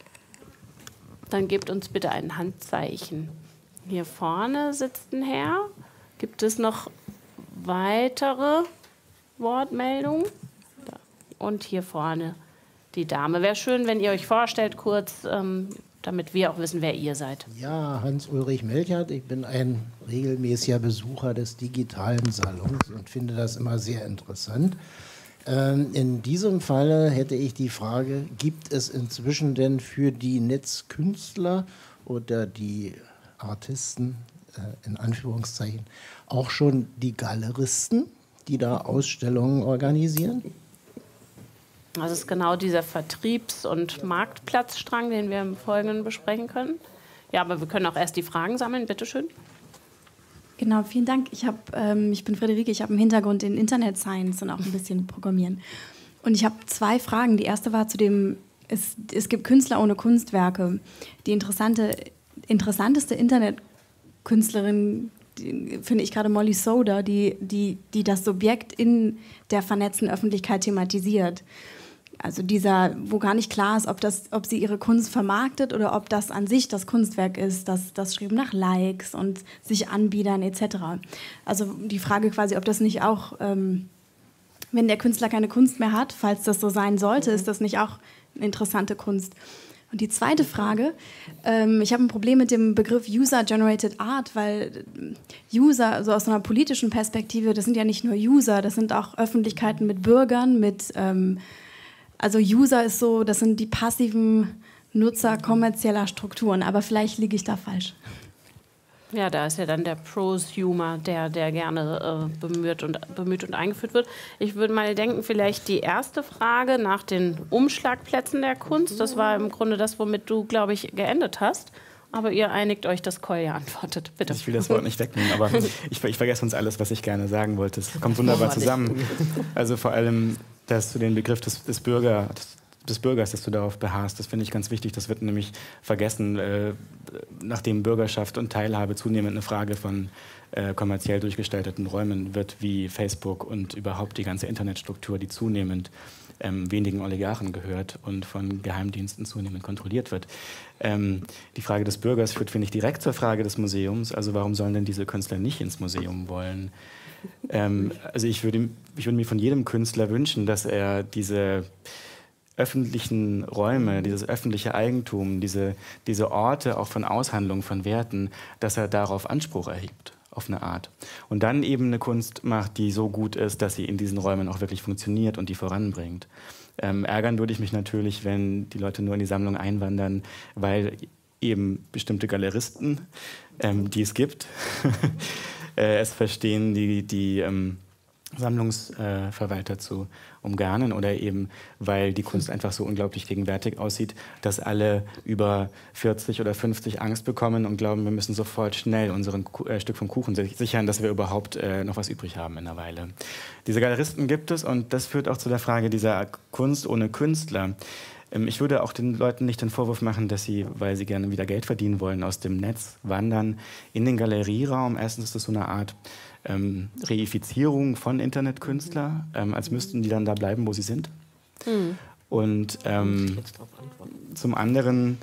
Dann gebt uns bitte ein Handzeichen. Hier vorne sitzt ein Herr. Gibt es noch weitere Wortmeldungen? Und hier vorne die Dame. Wäre schön, wenn ihr euch vorstellt kurz, damit wir auch wissen, wer ihr seid. Ja, Hans-Ulrich Melchert. Ich bin ein regelmäßiger Besucher des digitalen Salons und finde das immer sehr interessant. In diesem Falle hätte ich die Frage, gibt es inzwischen denn für die Netzkünstler oder die Artisten, in Anführungszeichen, auch schon die Galeristen, die da Ausstellungen organisieren? Das ist genau dieser Vertriebs- und Marktplatzstrang, den wir im Folgenden besprechen können. Ja, aber wir können auch erst die Fragen sammeln. Bitte schön. Genau, vielen Dank. Ich bin Friederike, ich habe einen Hintergrund in Internet Science und auch ein bisschen Programmieren. Und ich habe 2 Fragen. Die erste war zu dem, es gibt Künstler ohne Kunstwerke. Die interessanteste Internetkünstlerin, finde ich gerade Molly Soda, die das Subjekt in der vernetzten Öffentlichkeit thematisiert. Also wo gar nicht klar ist, ob sie ihre Kunst vermarktet oder ob das an sich das Kunstwerk ist, das Streben nach Likes und sich anbiedern etc. Also die Frage quasi, ob das nicht auch, wenn der Künstler keine Kunst mehr hat, falls das so sein sollte, ist das nicht auch eine interessante Kunst? Und die zweite Frage, ich habe ein Problem mit dem Begriff User-Generated Art, weil User, also aus einer politischen Perspektive, das sind ja nicht nur User, das sind auch Öffentlichkeiten mit Bürgern, also User ist so, das sind die passiven Nutzer kommerzieller Strukturen, aber vielleicht liege ich da falsch. Ja, da ist ja dann der Prosumer, der gerne bemüht und eingeführt wird. Ich würde mal denken, vielleicht die erste Frage nach den Umschlagplätzen der Kunst. Das war im Grunde das, womit du, glaube ich, geendet hast. Aber ihr einigt euch, dass Kolja antwortet. Bitte. Ich will das Wort nicht wegnehmen, aber ich vergesse uns alles, was ich gerne sagen wollte. Es kommt wunderbar zusammen. Also vor allem, dass du den Begriff des Bürgers, dass du darauf beharrst, das finde ich ganz wichtig. Das wird nämlich vergessen, nachdem Bürgerschaft und Teilhabe zunehmend eine Frage von kommerziell durchgestalteten Räumen wird, wie Facebook und überhaupt die ganze Internetstruktur, die zunehmend wenigen Oligarchen gehört und von Geheimdiensten zunehmend kontrolliert wird. Die Frage des Bürgers führt, finde ich, direkt zur Frage des Museums. Also warum sollen denn diese Künstler nicht ins Museum wollen? Also ich würde mir von jedem Künstler wünschen, dass er diese öffentlichen Räume, dieses öffentliche Eigentum, diese Orte auch von Aushandlung von Werten, dass er darauf Anspruch erhebt, auf eine Art. Und dann eben eine Kunst macht, die so gut ist, dass sie in diesen Räumen auch wirklich funktioniert und die voranbringt. Ärgern würde ich mich natürlich, wenn die Leute nur in die Sammlung einwandern, weil eben bestimmte Galeristen, die es gibt, es verstehen, die Sammlungsverwalter zu umgarnen oder eben, weil die Kunst einfach so unglaublich gegenwärtig aussieht, dass alle über 40 oder 50 Angst bekommen und glauben, wir müssen sofort schnell unseren Stück vom Kuchen sichern, dass wir überhaupt noch was übrig haben in einer Weile. Diese Galeristen gibt es und das führt auch zu der Frage dieser Kunst ohne Künstler. Ich würde auch den Leuten nicht den Vorwurf machen, dass sie, weil sie gerne wieder Geld verdienen wollen, aus dem Netz wandern in den Galerieraum. Erstens ist das so eine Art Reifizierung von Internetkünstler, als müssten die dann da bleiben, wo sie sind. Und zum anderen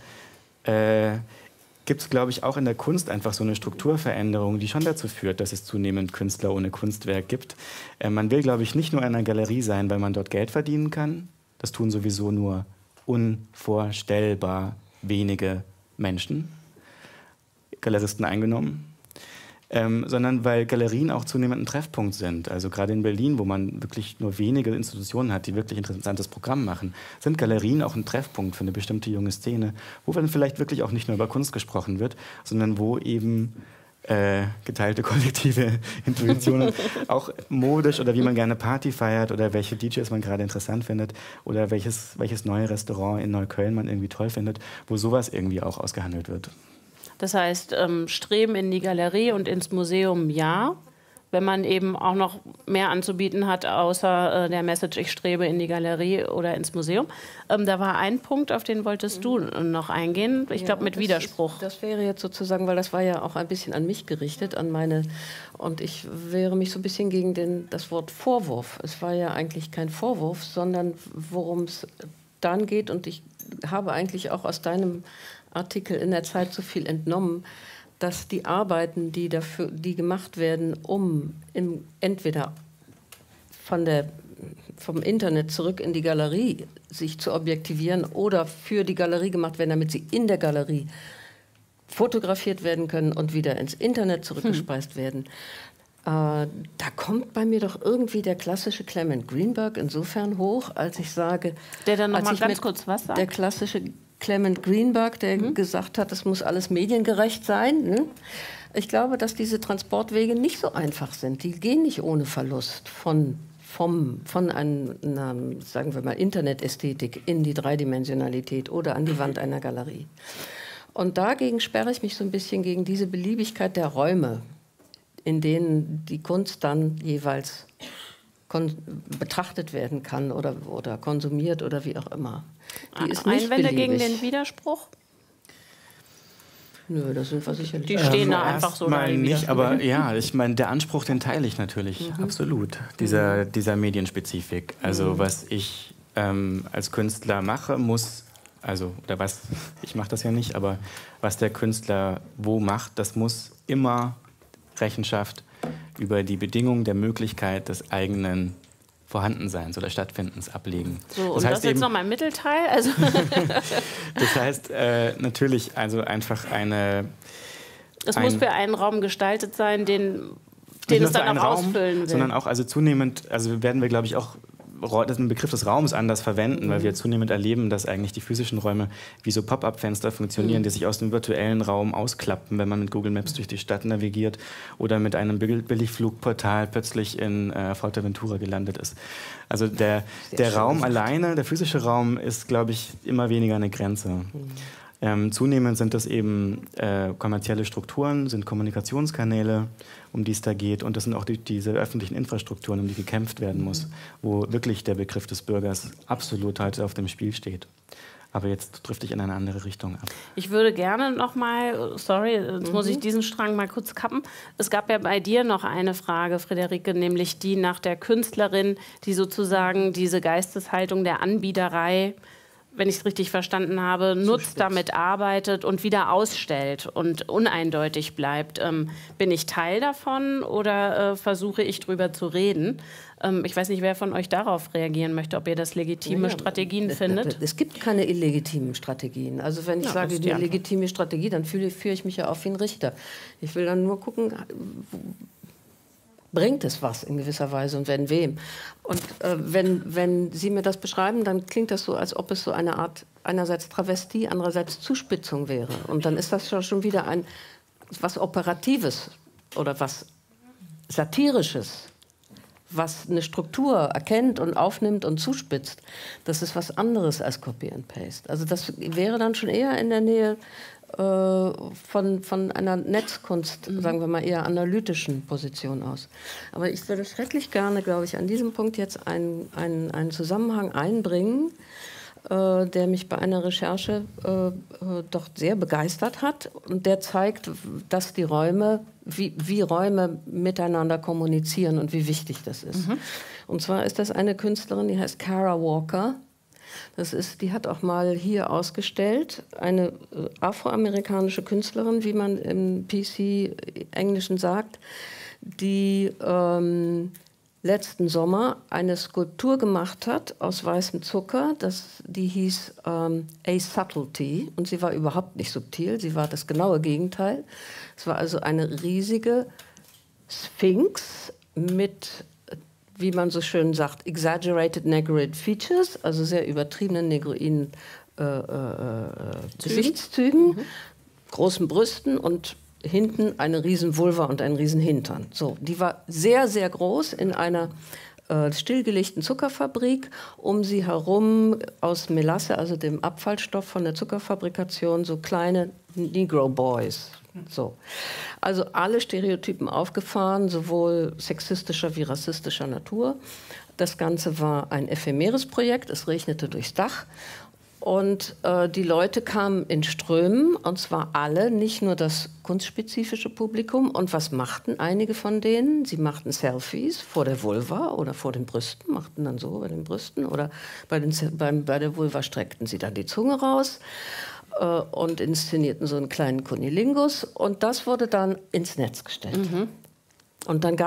gibt es, glaube ich, auch in der Kunst einfach so eine Strukturveränderung, die schon dazu führt, dass es zunehmend Künstler ohne Kunstwerk gibt. Man will, glaube ich, nicht nur in einer Galerie sein, weil man dort Geld verdienen kann. Das tun sowieso nur unvorstellbar wenige Menschen, Galeristen eingenommen. Sondern weil Galerien auch zunehmend ein Treffpunkt sind. Also gerade in Berlin, wo man wirklich nur wenige Institutionen hat, die wirklich interessantes Programm machen, sind Galerien auch ein Treffpunkt für eine bestimmte junge Szene, wo dann vielleicht wirklich auch nicht nur über Kunst gesprochen wird, sondern wo eben geteilte kollektive Intuitionen, auch modisch oder wie man gerne Party feiert oder welche DJs man gerade interessant findet oder welches neue Restaurant in Neukölln man irgendwie toll findet, wo sowas irgendwie auch ausgehandelt wird. Das heißt, Streben in die Galerie und ins Museum, ja. Wenn man eben auch noch mehr anzubieten hat, außer der Message, ich strebe in die Galerie oder ins Museum. Da war ein Punkt, auf den wolltest du noch eingehen. Ich glaube, mit Widerspruch. Das wäre jetzt sozusagen, weil das war ja auch ein bisschen an mich gerichtet, an meine. Und ich wehre mich so ein bisschen gegen das Wort Vorwurf. Es war ja eigentlich kein Vorwurf, sondern worum es dann geht. Und ich habe eigentlich auch aus deinem Artikel in der Zeit so viel entnommen, dass die Arbeiten, die gemacht werden, um entweder von der vom Internet zurück in die Galerie sich zu objektivieren oder für die Galerie gemacht werden, damit sie in der Galerie fotografiert werden können und wieder ins Internet zurückgespeist werden. Da kommt bei mir doch irgendwie der klassische Clement Greenberg insofern hoch, als ich sage... Der dann noch mal ganz kurz was sagt? Der klassische Clement Greenberg, der gesagt hat, es muss alles mediengerecht sein. Ne? Ich glaube, dass diese Transportwege nicht so einfach sind. Die gehen nicht ohne Verlust von einer, sagen wir mal, Internetästhetik in die Dreidimensionalität oder an die Wand einer Galerie. Und dagegen sperre ich mich so ein bisschen gegen diese Beliebigkeit der Räume, in denen die Kunst dann jeweils betrachtet werden kann oder konsumiert oder wie auch immer. Die ist nicht Einwände beliebig. gegen den Widerspruch? Nö, das sind wir sicherlich. Die stehen da einfach so mal da. nicht, aber ja, ich meine, der Anspruch, den teile ich natürlich, absolut, dieser Medienspezifik. Also was ich als Künstler mache, ich mache das ja nicht, aber was der Künstler wo macht, das muss immer Rechenschaft über die Bedingungen der Möglichkeit des eigenen Vorhandenseins oder Stattfindens ablegen. So, und das jetzt nochmal im Mittelteil? Also das heißt natürlich also einfach es muss für einen Raum gestaltet sein, den es dann auch ausfüllen will. Sondern auch also zunehmend, also werden wir, glaube ich, auch den Begriff des Raums anders verwenden, weil wir zunehmend erleben, dass eigentlich die physischen Räume wie so Pop-up-Fenster funktionieren, die sich aus dem virtuellen Raum ausklappen, wenn man mit Google Maps durch die Stadt navigiert oder mit einem Billigflugportal plötzlich in Fuerteventura gelandet ist. Also der Raum alleine, der physische Raum ist, glaube ich, immer weniger eine Grenze. Zunehmend sind das eben kommerzielle Strukturen, sind Kommunikationskanäle, um die es da geht. Und das sind auch diese öffentlichen Infrastrukturen, um die gekämpft werden muss, wo wirklich der Begriff des Bürgers absolut heute auf dem Spiel steht. Aber jetzt drifte ich in eine andere Richtung ab. Ich würde gerne noch mal, sorry, jetzt muss ich diesen Strang mal kurz kappen. Es gab ja bei dir noch eine Frage, Friederike, nämlich die nach der Künstlerin, die sozusagen diese Geisteshaltung der Anbiederei, wenn ich es richtig verstanden habe, nutzt, damit arbeitet und wieder ausstellt und uneindeutig bleibt. Bin ich Teil davon oder versuche ich drüber zu reden? Ich weiß nicht, wer von euch darauf reagieren möchte, ob ihr das legitime Strategien findet. Es gibt keine illegitimen Strategien. Also wenn ich sage, die legitime Strategie, dann führe ich mich ja auf wie ein Richter. Ich will dann nur gucken, bringt es was in gewisser Weise und wenn wem. Und wenn Sie mir das beschreiben, dann klingt das so, als ob es so eine Art einerseits Travestie, andererseits Zuspitzung wäre. Und dann ist das schon wieder was Operatives oder was Satirisches, was eine Struktur erkennt und aufnimmt und zuspitzt. Das ist was anderes als Copy and Paste. Also das wäre dann schon eher in der Nähe von einer Netzkunst, sagen wir mal, eher analytischen Position aus. Aber ich würde schrecklich gerne, glaube ich, an diesem Punkt jetzt einen Zusammenhang einbringen, der mich bei einer Recherche doch sehr begeistert hat. Und der zeigt, dass die Räume, wie Räume miteinander kommunizieren und wie wichtig das ist. Und zwar ist das eine Künstlerin, die heißt Kara Walker. Die hat auch mal hier ausgestellt, eine afroamerikanische Künstlerin, wie man im PC-Englischen sagt, die letzten Sommer eine Skulptur gemacht hat aus weißem Zucker, die hieß A Subtlety und sie war überhaupt nicht subtil, sie war das genaue Gegenteil. Es war also eine riesige Sphinx mit, wie man so schön sagt, exaggerated negroid features, also sehr übertriebenen negroiden Gesichtszügen, großen Brüsten und hinten eine riesen Vulva und einen riesen Hintern. So, die war sehr, sehr groß in einer stillgelegten Zuckerfabrik. Um sie herum aus Melasse, also dem Abfallstoff von der Zuckerfabrikation, so kleine Negro Boys. So. Also alle Stereotypen aufgefahren, sowohl sexistischer wie rassistischer Natur. Das Ganze war ein ephemeres Projekt, es regnete durchs Dach. Und die Leute kamen in Strömen, und zwar alle, nicht nur das kunstspezifische Publikum. Und was machten einige von denen? Sie machten Selfies vor der Vulva oder vor den Brüsten, machten dann so bei den Brüsten. Oder bei der Vulva streckten sie dann die Zunge raus und inszenierten so einen kleinen Kunilingus. Und das wurde dann ins Netz gestellt. Und dann gab es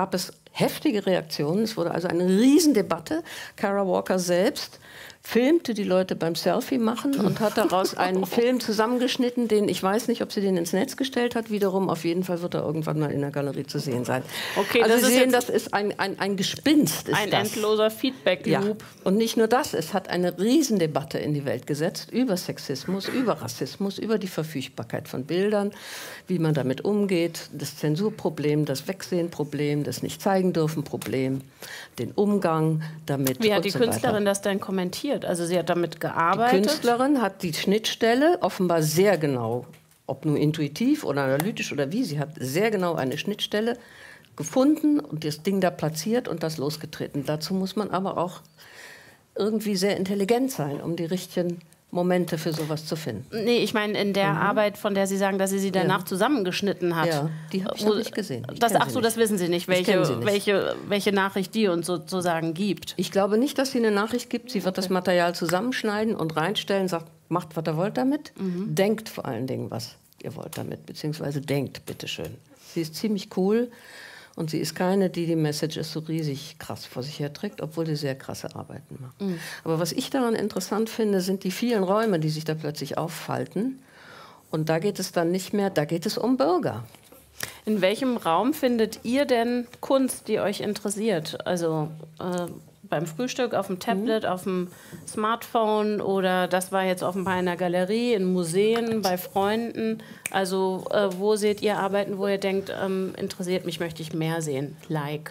heftige Reaktionen. Es wurde also eine Riesendebatte. Kara Walker selbst filmte die Leute beim Selfie machen und hat daraus einen Film zusammengeschnitten, den ich weiß nicht, ob sie den ins Netz gestellt hat. Wiederum, auf jeden Fall wird er irgendwann mal in der Galerie zu sehen sein. Okay, also das Sie ist sehen, das ist ein Gespinst. Ist ein das. endloser Feedback-Loop. Ja. Und nicht nur das, es hat eine Riesendebatte in die Welt gesetzt über Sexismus, über Rassismus, über die Verfügbarkeit von Bildern, wie man damit umgeht, das Zensurproblem, das Wegsehen-Problem, das Nicht-Zeigen-dürfen-Problem, den Umgang damit. Wie hat die so weiter. Künstlerin das denn kommentiert? Also sie hat damit Die gearbeitet? Künstlerin hat die Schnittstelle offenbar sehr genau, ob nur intuitiv oder analytisch oder wie, sie hat sehr genau eine Schnittstelle gefunden und das Ding da platziert und das losgetreten. Dazu muss man aber auch irgendwie sehr intelligent sein, um die richtigen Momente für sowas zu finden. Nee, ich meine in der Arbeit, von der Sie sagen, dass sie danach zusammengeschnitten hat. Ja, die habe ich noch nicht gesehen. Ach so, das wissen Sie nicht, kennen sie nicht. welche Nachricht die uns sozusagen gibt. Ich glaube nicht, dass sie eine Nachricht gibt. Sie wird das Material zusammenschneiden und reinstellen, sagt, macht, was ihr wollt damit. Denkt vor allen Dingen, was ihr wollt damit, beziehungsweise denkt, bitteschön. Sie ist ziemlich cool und sie ist keine, die Messages so riesig krass vor sich herträgt, obwohl sie sehr krasse Arbeiten macht. Aber was ich daran interessant finde, sind die vielen Räume, die sich da plötzlich auffalten. Und da geht es dann nicht mehr, da geht es um Bürger. In welchem Raum findet ihr denn Kunst, die euch interessiert? Also beim Frühstück, auf dem Tablet, auf dem Smartphone oder das war jetzt offenbar in der Galerie, in Museen, bei Freunden. Also wo seht ihr Arbeiten, wo ihr denkt, interessiert mich, möchte ich mehr sehen? Like.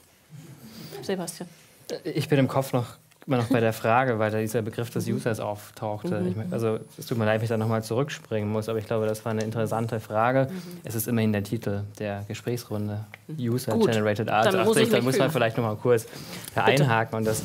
Sebastian. Ich bin im Kopf immer noch bei der Frage, weil da dieser Begriff des Users auftauchte. Also es tut mir leid, wenn ich da nochmal zurückspringen muss, aber ich glaube, das war eine interessante Frage. Es ist immerhin der Titel der Gesprächsrunde, User-Generated Art. Dann muss man vielleicht nochmal kurz einhaken. Und das,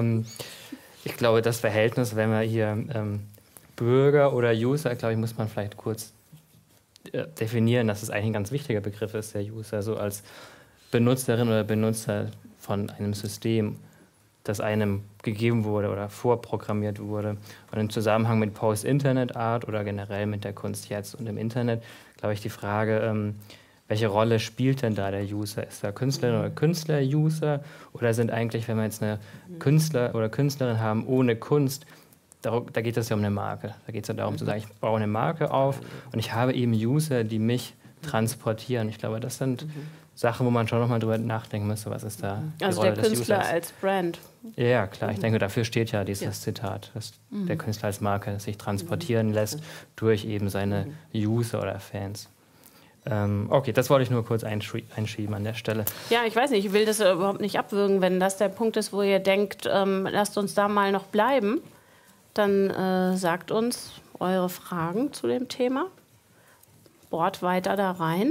ich glaube, das Verhältnis, wenn wir hier Bürger oder User, glaube ich, muss man vielleicht kurz definieren, dass es eigentlich ein ganz wichtiger Begriff ist, der User, so als Benutzerin oder Benutzer von einem System, das einem gegeben wurde oder vorprogrammiert wurde. Und im Zusammenhang mit Post-Internet-Art oder generell mit der Kunst jetzt und im Internet, glaube ich, die Frage, welche Rolle spielt denn da der User? Ist da Künstlerin oder Künstler-User? Oder sind eigentlich, wenn wir jetzt eine Künstler oder Künstlerin haben ohne Kunst, da geht es ja um eine Marke. Da geht es ja darum zu sagen, ich baue eine Marke auf und ich habe eben User, die mich transportieren. Ich glaube, das sind Sachen, wo man schon nochmal drüber nachdenken müsste, was ist da die Also Rolle der Künstler als Brand. Ja, klar. Ich denke, dafür steht ja dieses Zitat, dass der Künstler als Marke sich transportieren lässt durch eben seine User oder Fans. Okay, das wollte ich nur kurz einschieben an der Stelle. Ja, ich weiß nicht, ich will das überhaupt nicht abwürgen. Wenn das der Punkt ist, wo ihr denkt, lasst uns da mal noch bleiben, dann sagt uns eure Fragen zu dem Thema. Bohrt weiter da rein.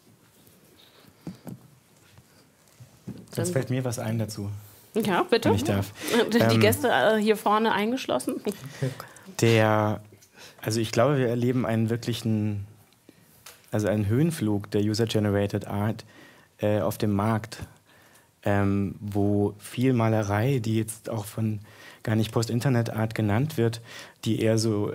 Jetzt fällt mir was ein dazu. Ja, bitte. Wenn ich darf. Die Gäste hier vorne eingeschlossen. Also ich glaube, wir erleben einen wirklichen, also einen Höhenflug der User-Generated Art auf dem Markt, wo viel Malerei, die jetzt auch von gar nicht Post-Internet-Art genannt wird, die eher so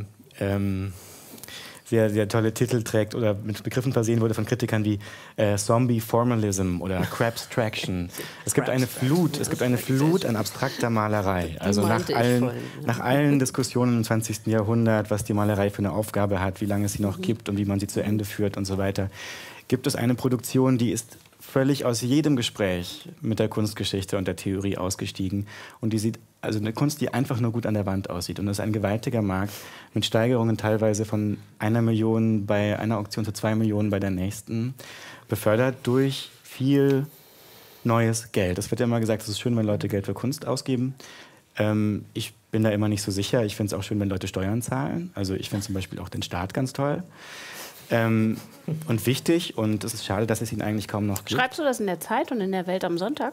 sehr, sehr tolle Titel trägt oder mit Begriffen versehen wurde von Kritikern wie Zombie Formalism oder Crabstraction. Es gibt eine Flut an abstrakter Malerei. Also nach allen Diskussionen im 20. Jahrhundert, was die Malerei für eine Aufgabe hat, wie lange es sie noch gibt und wie man sie zu Ende führt und so weiter, gibt es eine Produktion, die ist völlig aus jedem Gespräch mit der Kunstgeschichte und der Theorie ausgestiegen. Und die sieht, also eine Kunst, die einfach nur gut an der Wand aussieht. Und das ist ein gewaltiger Markt mit Steigerungen teilweise von 1 Million bei einer Auktion zu 2 Millionen bei der nächsten, befördert durch viel neues Geld. Es wird ja immer gesagt, es ist schön, wenn Leute Geld für Kunst ausgeben. Ich bin da immer nicht so sicher. Ich finde es auch schön, wenn Leute Steuern zahlen. Also ich finde zum Beispiel auch den Staat ganz toll. Und wichtig, und es ist schade, dass es ihn eigentlich kaum noch gibt. Schreibst du das in der Zeit und in der Welt am Sonntag?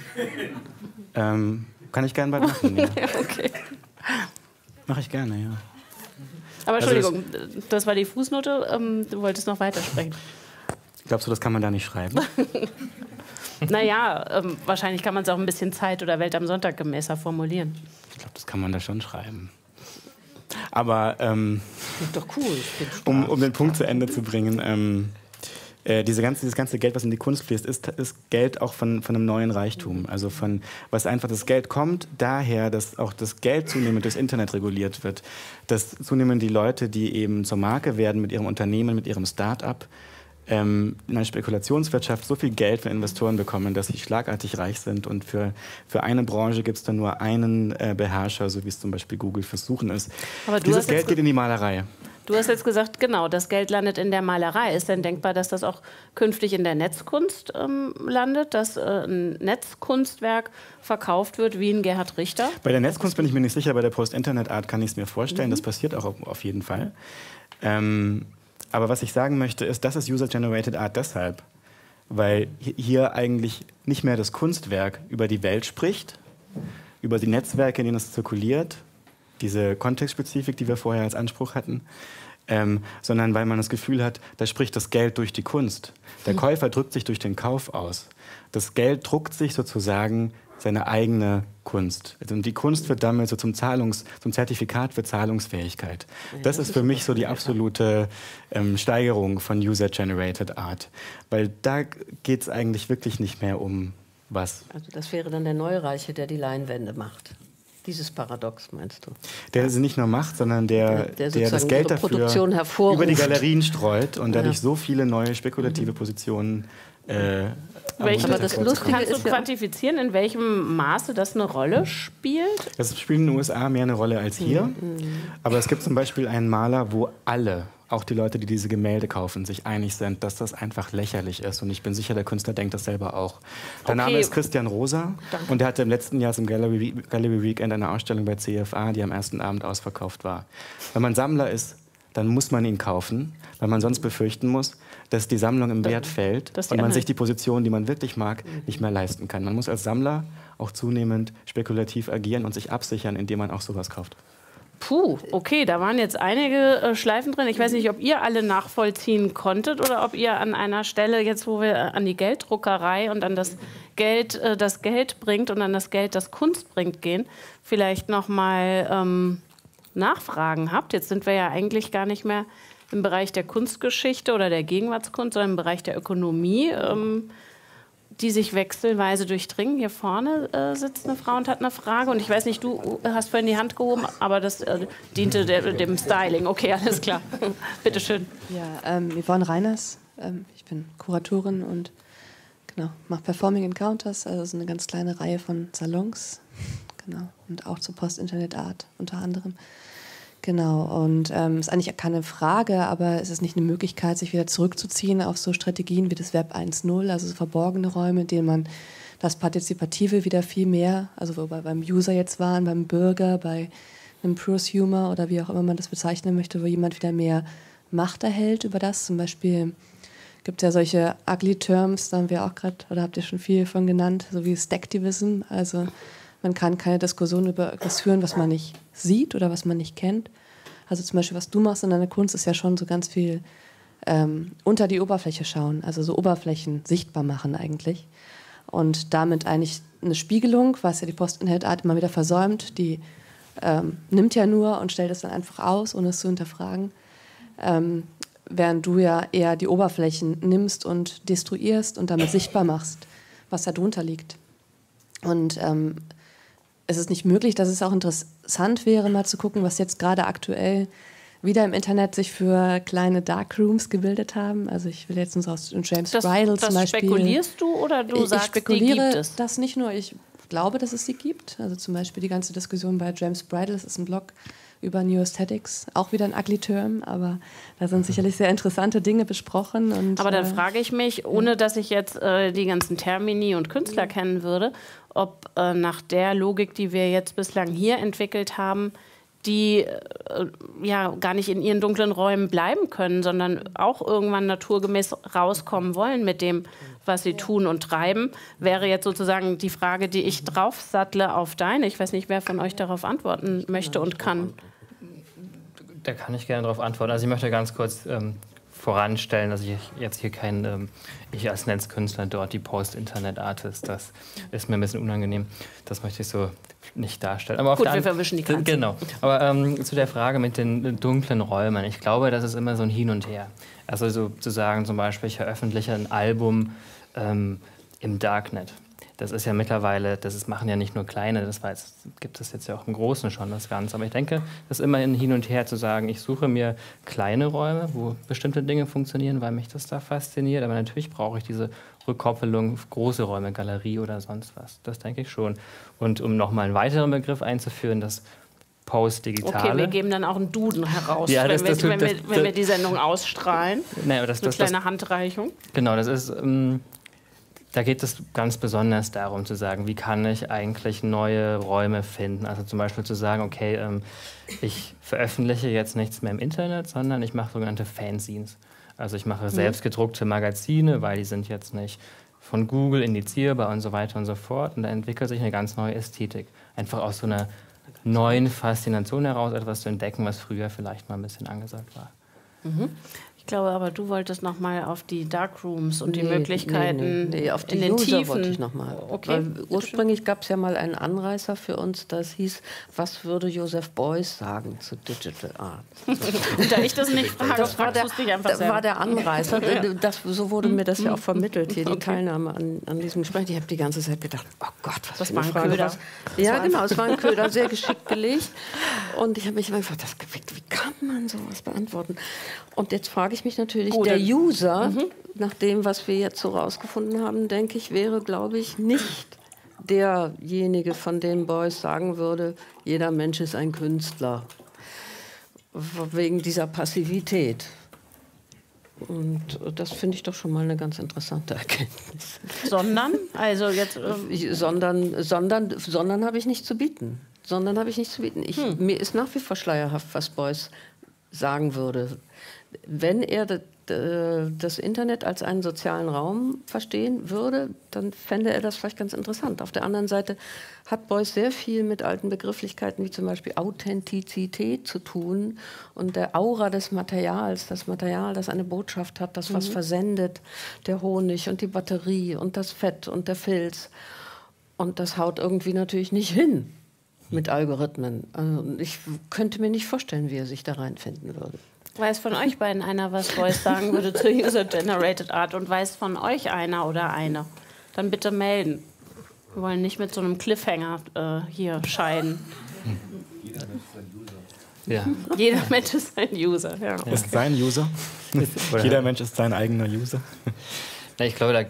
Kann ich gerne bald machen, ja. Okay. Mache ich gerne, ja. Aber Entschuldigung, das war die Fußnote. Du wolltest noch weitersprechen. Glaubst du, das kann man da nicht schreiben? Naja, wahrscheinlich kann man es auch ein bisschen Zeit- oder Welt am Sonntag gemäßer formulieren. Ich glaube, das kann man da schon schreiben. Aber Doch cool. um den Punkt zu Ende zu bringen, dieses ganze Geld, was in die Kunst fließt, ist Geld auch von einem neuen Reichtum. Also von, was einfach das Geld kommt, daher, dass auch das Geld zunehmend durchs Internet reguliert wird. Dass zunehmend die Leute, die eben zur Marke werden mit ihrem Unternehmen, mit ihrem Start-up, in einer Spekulationswirtschaft so viel Geld von Investoren bekommen, dass sie schlagartig reich sind. Und für eine Branche gibt es dann nur einen Beherrscher, so wie es zum Beispiel Google fürs Suchen ist. Aber dieses Geld geht in die Malerei. Du hast jetzt gesagt, genau, das Geld landet in der Malerei. Ist denn denkbar, dass das auch künftig in der Netzkunst landet, dass ein Netzkunstwerk verkauft wird wie ein Gerhard Richter? Bei der Netzkunst bin ich mir nicht sicher, bei der Post-Internet-Art kann ich es mir vorstellen. Das passiert auch auf jeden Fall. Aber was ich sagen möchte, ist, das ist User-Generated Art deshalb, weil hier eigentlich nicht mehr das Kunstwerk über die Welt spricht, über die Netzwerke, in denen es zirkuliert, diese Kontextspezifik, die wir vorher als Anspruch hatten, sondern weil man das Gefühl hat, da spricht das Geld durch die Kunst. Der Käufer drückt sich durch den Kauf aus. Das Geld druckt sich sozusagen seine eigene Kunst. Und die Kunst wird damit so zum Zertifikat für Zahlungsfähigkeit. Das ist für mich so die absolute Steigerung von User-Generated Art. Weil da geht es eigentlich wirklich nicht mehr um was. Also das wäre dann der Neureiche, der die Leinwände macht. Dieses Paradox, meinst du? Der sie nicht nur macht, sondern der das Geld dafür über die Galerien streut und dadurch so viele neue spekulative Positionen aber das Lustige kannst du quantifizieren, in welchem Maße das eine Rolle spielt? Das spielt in den USA mehr eine Rolle als hier. Aber es gibt zum Beispiel einen Maler, wo alle, auch die Leute, die diese Gemälde kaufen, sich einig sind, dass das einfach lächerlich ist. Und ich bin sicher, der Künstler denkt das selber auch. Der Name ist Christian Rosa. Danke. Und der hatte im letzten Jahr zum Gallery Weekend eine Ausstellung bei CFA, die am ersten Abend ausverkauft war. Wenn man Sammler ist, dann muss man ihn kaufen, weil man sonst befürchten muss, dass die Sammlung im Wert fällt und man sich die Position, die man wirklich mag, nicht mehr leisten kann. Man muss als Sammler auch zunehmend spekulativ agieren und sich absichern, indem man auch sowas kauft. Puh, okay, da waren jetzt einige Schleifen drin. Ich weiß nicht, ob ihr alle nachvollziehen konntet oder ob ihr an einer Stelle, jetzt wo wir an die Gelddruckerei und an das Geld bringt und an das Geld, das Kunst bringt, gehen, vielleicht noch mal Nachfragen habt. Jetzt sind wir ja eigentlich gar nicht mehr im Bereich der Kunstgeschichte oder der Gegenwartskunst, sondern im Bereich der Ökonomie, die sich wechselweise durchdringen. Hier vorne sitzt eine Frau und hat eine Frage. Und ich weiß nicht, du hast vorhin die Hand gehoben, aber das diente dem Styling. Okay, alles klar. Bitte schön. Ja, Yvonne Reiners. Ich bin Kuratorin und mache Performing Encounters, also so eine ganz kleine Reihe von Salons. Genau. Und auch zur Post-Internet Art unter anderem. Genau, und ist eigentlich keine Frage, aber es ist nicht eine Möglichkeit, sich wieder zurückzuziehen auf so Strategien wie das Web 1.0, also so verborgene Räume, in denen man das Partizipative wieder viel mehr, also wo wir beim User jetzt waren, beim Bürger, bei einem Prosumer oder wie auch immer man das bezeichnen möchte, wo jemand wieder mehr Macht erhält über das. Zum Beispiel gibt es ja solche ugly Terms, da haben wir auch gerade, oder habt ihr schon viel von genannt, so wie Stacktivism, also man kann keine Diskussion über etwas führen, was man nicht sieht oder was man nicht kennt. Also zum Beispiel, was du machst in deiner Kunst, ist ja schon so ganz viel unter die Oberfläche schauen, also so Oberflächen sichtbar machen eigentlich. Und damit eigentlich eine Spiegelung, was ja die Post-Internet-Art immer wieder versäumt, die nimmt ja nur und stellt es dann einfach aus, ohne es zu hinterfragen. Während du ja eher die Oberflächen nimmst und destruierst und damit sichtbar machst, was da drunter liegt. Und es ist nicht möglich, dass es auch interessant wäre, mal zu gucken, was jetzt gerade aktuell wieder im Internet sich für kleine Darkrooms gebildet haben. Also ich will jetzt uns aus James Bridle zum Beispiel... Spekulierst du oder du sagst, die gibt es? Das nicht nur, ich glaube, dass es sie gibt. Also zum Beispiel die ganze Diskussion bei James Bridle, das ist ein Blog über New Aesthetics, auch wieder ein ugly Term, aber da sind sicherlich sehr interessante Dinge besprochen. Und, aber dann frage ich mich, ohne dass ich jetzt die ganzen Termini und Künstler kennen würde, ob nach der Logik, die wir jetzt bislang hier entwickelt haben, die ja gar nicht in ihren dunklen Räumen bleiben können, sondern auch irgendwann naturgemäß rauskommen wollen mit dem, was sie tun und treiben, wäre jetzt sozusagen die Frage, die ich draufsattle auf deine. Ich weiß nicht, wer von euch darauf antworten möchte und kann. Da kann ich gerne darauf antworten. Also ich möchte ganz kurz voranstellen, dass ich jetzt hier ich als Netzkünstler dort die Post-Internet-Artist, das ist mir ein bisschen unangenehm. Das möchte ich so nicht darstellt. Aber auf Gut, wir verwischen die Katze. Genau. Aber zu der Frage mit den dunklen Räumen. Ich glaube, das ist immer so ein Hin und Her. Also so zu sagen, zum Beispiel, ich veröffentliche ein Album im Darknet. Das ist ja mittlerweile, machen ja nicht nur kleine, gibt es jetzt ja auch im Großen schon das Ganze. Aber ich denke, das ist immer ein Hin und Her zu sagen, ich suche mir kleine Räume, wo bestimmte Dinge funktionieren, weil mich das da fasziniert. Aber natürlich brauche ich diese Rückkoppelung auf große Räume, Galerie oder sonst was. Das denke ich schon. Und um nochmal einen weiteren Begriff einzuführen, das Post-Digitale. Okay, wir geben dann auch einen Duden heraus, ja, wenn wir die Sendung ausstrahlen. Nein, aber eine kleine Handreichung. Genau, das ist... Da geht es ganz besonders darum zu sagen, wie kann ich eigentlich neue Räume finden. Also zum Beispiel zu sagen, okay, ich veröffentliche jetzt nichts mehr im Internet, sondern ich mache sogenannte Fanzines. Also ich mache selbstgedruckte Magazine, weil die sind jetzt nicht von Google indizierbar und so weiter und so fort. Und da entwickelt sich eine ganz neue Ästhetik. Einfach aus so einer neuen Faszination heraus etwas zu entdecken, was früher vielleicht mal ein bisschen angesagt war. Mhm. Ich glaube aber, du wolltest noch mal auf die Darkrooms und die Möglichkeiten nee, auf die in den User Tiefen. wollte ich noch mal. Okay. Weil ursprünglich gab es ja mal einen Anreißer für uns, das hieß, was würde Joseph Beuys sagen zu Digital Art? Und da ich das nicht frage, war der Anreißer. So wurde mir das ja auch vermittelt, hier die Teilnahme an diesem Gespräch. Ich habe die ganze Zeit gedacht, oh Gott, was für eine Frage. Köder. Ja, genau, es war ein Köder, sehr geschickt gelegt. Und ich habe mich immer gefragt, wie kann man sowas beantworten? Und jetzt frage ich mich natürlich, der User, nach dem, was wir jetzt so rausgefunden haben, denke ich, wäre, glaube ich, nicht derjenige, von dem Beuys sagen würde, jeder Mensch ist ein Künstler. Wegen dieser Passivität. Und das finde ich doch schon mal eine ganz interessante Erkenntnis. Sondern? Also jetzt, Sondern habe ich nicht zu bieten. Mir ist nach wie vor schleierhaft, was Beuys sagen würde. Wenn er das Internet als einen sozialen Raum verstehen würde, dann fände er das vielleicht ganz interessant. Auf der anderen Seite hat Beuys sehr viel mit alten Begrifflichkeiten wie zum Beispiel Authentizität zu tun und der Aura des Materials, das Material, das eine Botschaft hat, das was versendet, der Honig und die Batterie und das Fett und der Filz. Und das haut irgendwie natürlich nicht hin mit Algorithmen. Also ich könnte mir nicht vorstellen, wie er sich da reinfinden würde. Weiß von euch beiden einer, was Beuys sagen würde zur User-Generated Art und weiß von euch einer oder eine? Dann bitte melden. Wir wollen nicht mit so einem Cliffhanger hier scheiden. Ja. Jeder Mensch ist ein User. Ja. Ist sein User. Jeder Mensch ist sein eigener User. Ja, ich glaube,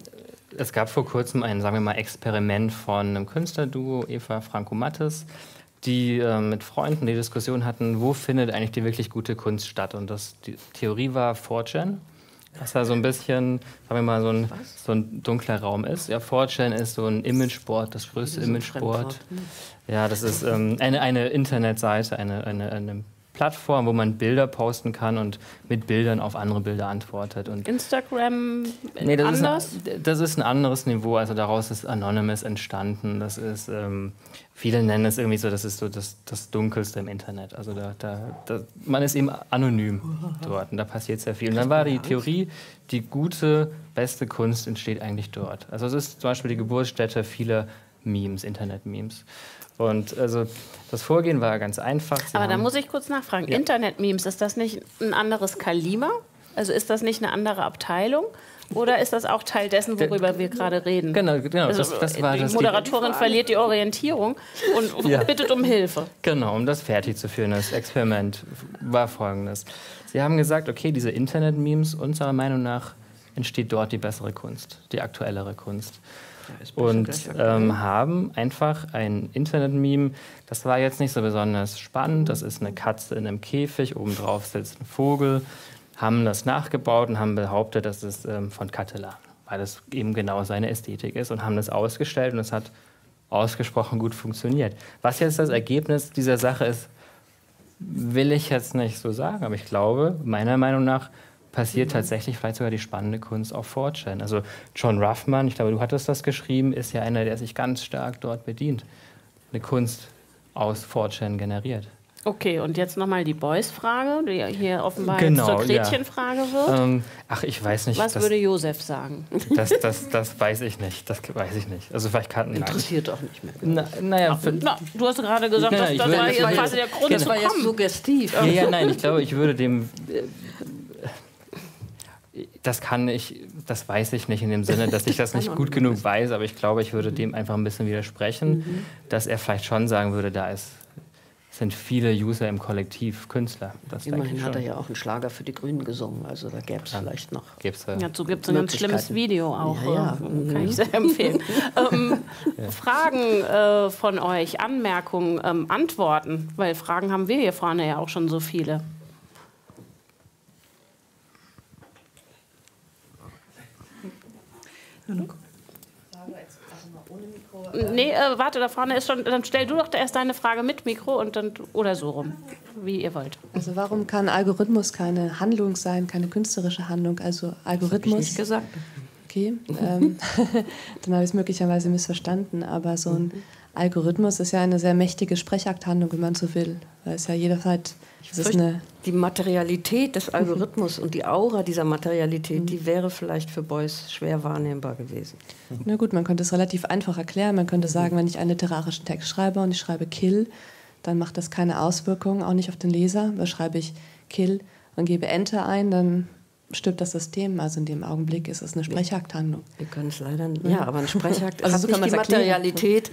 es gab vor kurzem ein, sagen wir mal, Experiment von einem Künstlerduo, Eva Franco-Mattes, die mit Freunden die Diskussion hatten, wo findet eigentlich die wirklich gute Kunst statt. Und die Theorie war 4chan. Das war so ein bisschen, sagen wir mal, so ein dunkler Raum ist. Ja, 4chan ist so ein Imageboard, das größte Imageboard. Ja, das ist eine Internetseite, eine Plattform, wo man Bilder posten kann und mit Bildern auf andere Bilder antwortet. Und Instagram anders? Das ist ein anderes Niveau. Also daraus ist Anonymous entstanden. Das ist, viele nennen es irgendwie so, das ist so das Dunkelste im Internet. Also man ist eben anonym dort und da passiert sehr viel. Und dann war die Theorie, die gute, beste Kunst entsteht eigentlich dort. Also es ist zum Beispiel die Geburtsstätte vieler Memes, Internet-Memes. Und also das Vorgehen war ganz einfach. Aber da muss ich kurz nachfragen. Ja. Internet-Memes, ist das nicht ein anderes Kaliber? Also ist das nicht eine andere Abteilung? Oder ist das auch Teil dessen, worüber wir gerade reden? Genau. Also, das war die Moderatorin verliert die Orientierung und bittet um Hilfe. Genau, um das fertig zu führen. Das Experiment war folgendes. Sie haben gesagt, okay, diese Internet-Memes, unserer Meinung nach, entsteht dort die bessere Kunst, die aktuellere Kunst. Und haben einfach ein Internet-Meme, das war jetzt nicht so besonders spannend, das ist eine Katze in einem Käfig, obendrauf sitzt ein Vogel, haben das nachgebaut und haben behauptet, das ist von Catalan, weil das eben genau seine Ästhetik ist und haben das ausgestellt und es hat ausgesprochen gut funktioniert. Was jetzt das Ergebnis dieser Sache ist, will ich jetzt nicht so sagen, aber ich glaube, meiner Meinung nach, passiert tatsächlich vielleicht sogar die spannende Kunst auf 4chan. Also John Ruffman, ich glaube, du hattest das geschrieben, ist ja einer, der sich ganz stark dort bedient. Eine Kunst aus 4chan generiert. Okay, und jetzt nochmal die Beuys-Frage, die hier offenbar Genau, jetzt zur Gretchenfrage wird. Ach, ich weiß nicht. Was würde Josef sagen? Das weiß ich nicht. Das weiß ich nicht. Also vielleicht kann Interessiert auch nicht mehr. Naja, Du hast gerade gesagt, das war jetzt quasi der Grund Das war jetzt suggestiv. ja, nein, ich glaube, ich würde dem... Das weiß ich nicht in dem Sinne, dass ich das nicht gut genug weiß, aber ich glaube, ich würde dem einfach ein bisschen widersprechen, dass er vielleicht schon sagen würde, sind viele User im Kollektiv Künstler. Das Immerhin hat er ja auch einen Schlager für die Grünen gesungen, also da gäbe es vielleicht noch. Dazu gibt es ein ganz schlimmes Video auch, Ja. Kann ich sehr empfehlen. Fragen von euch, Anmerkungen, Antworten, weil Fragen haben wir hier vorne ja auch schon so viele. Nee, warte, da vorne ist schon. Dann stell du doch erst deine Frage mit Mikro und dann oder so rum, wie ihr wollt. Also warum kann Algorithmus keine Handlung sein, keine künstlerische Handlung? Also Algorithmus. Hab ich nicht gesagt. Okay, dann habe ich es möglicherweise missverstanden. Aber so ein Algorithmus ist ja eine sehr mächtige Sprechakthandlung, wenn man so will. Weil es ja jederzeit. Die Materialität des Algorithmus und die Aura dieser Materialität, die wäre vielleicht für Beuys schwer wahrnehmbar gewesen. Na gut, man könnte es relativ einfach erklären. Man könnte sagen, wenn ich einen literarischen Text schreibe und ich schreibe Kill, dann macht das keine Auswirkungen, auch nicht auf den Leser. Da schreibe ich Kill und gebe Enter ein, dann stirbt das System. Also in dem Augenblick ist es eine Sprechakthandlung. Wir können es leider nicht. Ja, aber ein Sprechakt Also hat so nicht kann die man's erklären. Materialität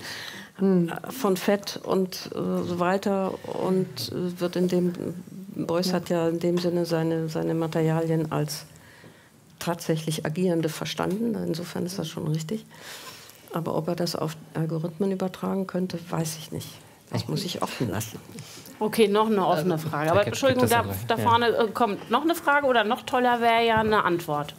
von Fett und so weiter und wird in dem Beuys hat ja in dem Sinne seine Materialien als tatsächlich Agierende verstanden. Insofern ist das schon richtig. Aber ob er das auf Algorithmen übertragen könnte, weiß ich nicht. Das muss ich offen lassen. Okay, noch eine offene Frage. Aber Entschuldigung, da vorne kommt noch eine Frage oder noch toller wäre ja eine Antwort.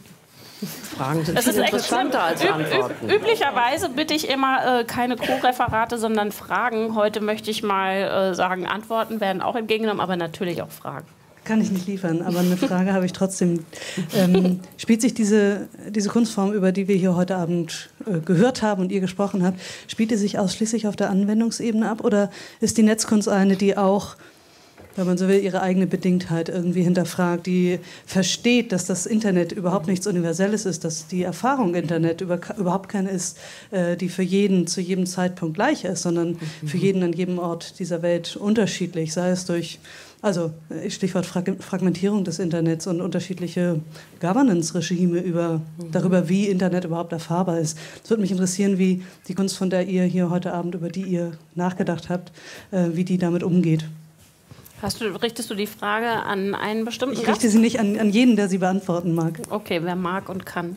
Fragen sind viel interessanter als Antworten. Üblicherweise bitte ich immer keine Co-Referate, sondern Fragen. Heute möchte ich mal sagen, Antworten werden auch entgegengenommen, aber natürlich auch Fragen. Kann ich nicht liefern, aber eine Frage habe ich trotzdem. Spielt sich diese Kunstform, über die wir hier heute Abend gehört haben und ihr gesprochen habt, spielt die sich ausschließlich auf der Anwendungsebene ab oder ist die Netzkunst eine, die auch, wenn man so will, ihre eigene Bedingtheit irgendwie hinterfragt, die versteht, dass das Internet überhaupt nichts Universelles ist, dass die Erfahrung Internet überhaupt keine ist, die für jeden zu jedem Zeitpunkt gleich ist, sondern für jeden an jedem Ort dieser Welt unterschiedlich, sei es durch, also Stichwort Fragmentierung des Internets und unterschiedliche Governance-Regime darüber, wie Internet überhaupt erfahrbar ist. Es würde mich interessieren, wie die Kunst, von der ihr hier heute Abend, über die ihr nachgedacht habt, wie die damit umgeht. Richtest du die Frage an einen bestimmten Gast? Ich richte sie nicht an jeden, der sie beantworten mag. Okay, wer mag und kann.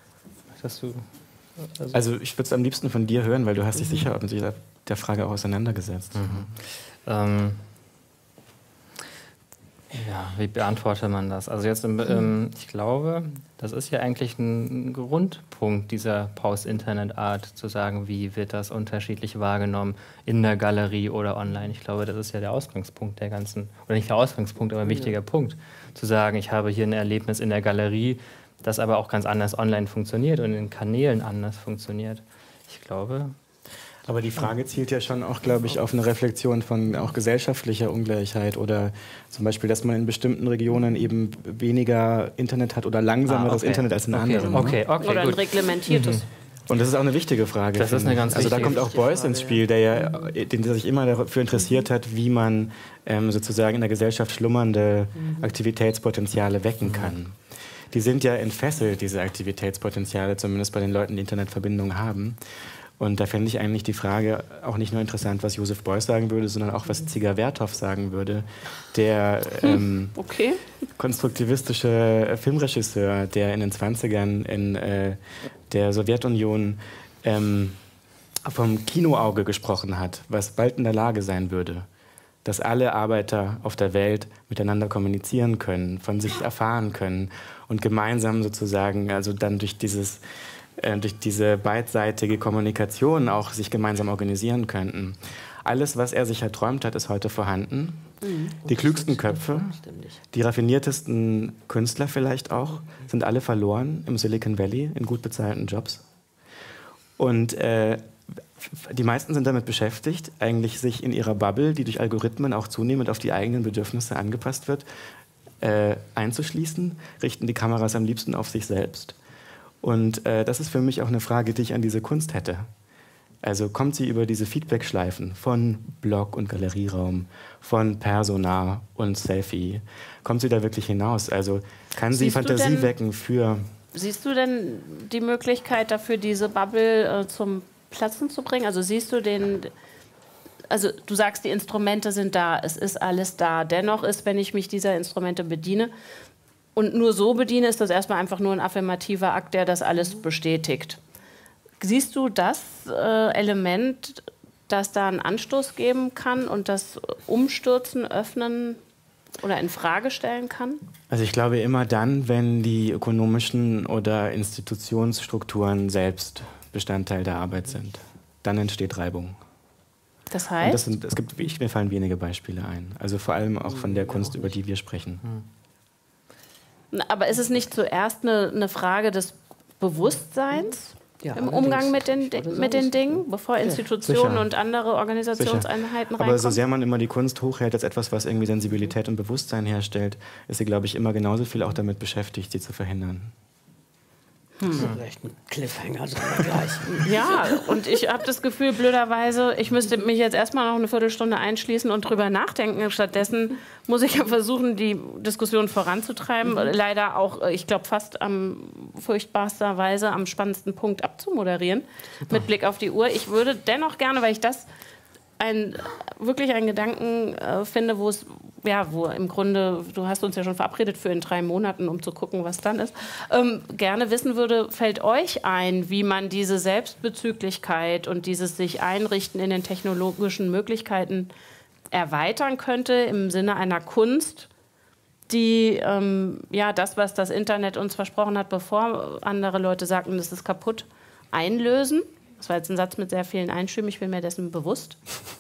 Also ich würde es am liebsten von dir hören, weil du hast dich sicher mit der Frage auch auseinandergesetzt. Ja, wie beantwortet man das? Also jetzt, ich glaube, das ist ja eigentlich ein Grundpunkt dieser Post-Internet-Art, zu sagen, wie wird das unterschiedlich wahrgenommen in der Galerie oder online. Ich glaube, das ist ja der Ausgangspunkt der ganzen, oder nicht der Ausgangspunkt, aber ein wichtiger Punkt, zu sagen, ich habe hier ein Erlebnis in der Galerie, das aber auch ganz anders online funktioniert und in den Kanälen anders funktioniert. Ich glaube... Aber die Frage zielt ja schon auch, glaube ich, auf eine Reflexion von auch gesellschaftlicher Ungleichheit oder zum Beispiel, dass man in bestimmten Regionen eben weniger Internet hat oder langsameres Internet als in anderen. Oder ein reglementiertes. Und das ist auch eine wichtige Frage. Das ist eine ganz also da wichtige kommt auch Beuys ins Spiel, der sich immer dafür interessiert hat, wie man sozusagen in der Gesellschaft schlummernde Aktivitätspotenziale wecken kann. Die sind ja entfesselt, diese Aktivitätspotenziale, zumindest bei den Leuten, die Internetverbindungen haben. Und da fände ich eigentlich die Frage auch nicht nur interessant, was Josef Beuys sagen würde, sondern auch, was Dziga Vertov sagen würde, der konstruktivistische Filmregisseur, der in den 20ern in der Sowjetunion vom Kinoauge gesprochen hat, was bald in der Lage sein würde, dass alle Arbeiter auf der Welt miteinander kommunizieren können, von sich erfahren können und gemeinsam sozusagen, also dann durch diese beidseitige Kommunikation auch sich gemeinsam organisieren könnten. Alles, was er sich erträumt hat, ist heute vorhanden. Die klügsten Köpfe, die raffiniertesten Künstler vielleicht auch, sind alle verloren im Silicon Valley in gut bezahlten Jobs. Und die meisten sind damit beschäftigt, eigentlich sich in ihrer Bubble, die durch Algorithmen auch zunehmend auf die eigenen Bedürfnisse angepasst wird, einzuschließen, richten die Kameras am liebsten auf sich selbst. Und das ist für mich auch eine Frage, die ich an diese Kunst hätte. Also kommt sie über diese Feedback-Schleifen von Blog und Galerieraum, von Persona und Selfie, kommt sie da wirklich hinaus? Also kann sie Fantasie wecken für... Siehst du denn die Möglichkeit dafür, diese Bubble zum Platzen zu bringen? Also siehst du also du sagst, die Instrumente sind da, es ist alles da. Dennoch ist, wenn ich mich dieser Instrumente bediene und nur so bediene, ist das erstmal einfach nur ein affirmativer Akt, der das alles bestätigt. Siehst du das Element, das da einen Anstoß geben kann und das Umstürzen, Öffnen oder in Frage stellen kann? Also ich glaube immer dann, wenn die ökonomischen oder Institutionsstrukturen selbst Bestandteil der Arbeit sind, dann entsteht Reibung. Das heißt? Mir fallen wenige Beispiele ein. Also vor allem auch von der Kunst, über die wir sprechen. Aber ist es nicht zuerst eine Frage des Bewusstseins im Umgang mit den Dingen, bevor Institutionen und andere Organisationseinheiten reinkommen? Aber so sehr man immer die Kunst hochhält als etwas, was irgendwie Sensibilität und Bewusstsein herstellt, ist sie, glaube ich, immer genauso viel auch damit beschäftigt, sie zu verhindern. Das ist vielleicht ein Cliffhanger, so gleich. Ja, und ich habe das Gefühl, blöderweise, ich müsste mich jetzt erstmal noch eine Viertelstunde einschließen und drüber nachdenken. Stattdessen muss ich ja versuchen, die Diskussion voranzutreiben. Leider auch, ich glaube, fast am furchtbarsterweise am spannendsten Punkt abzumoderieren, mit Blick auf die Uhr. Ich würde dennoch gerne, weil ich das wirklich einen Gedanken finde, wo im Grunde, du hast uns ja schon verabredet für in 3 Monaten, um zu gucken, was dann ist, gerne wissen würde, fällt euch ein, wie man diese Selbstbezüglichkeit und dieses sich einrichten in den technologischen Möglichkeiten erweitern könnte im Sinne einer Kunst, die das, was das Internet uns versprochen hat, bevor andere Leute sagten, das ist kaputt, einlösen? Das war jetzt ein Satz mit sehr vielen Einschüben, ich bin mir dessen bewusst.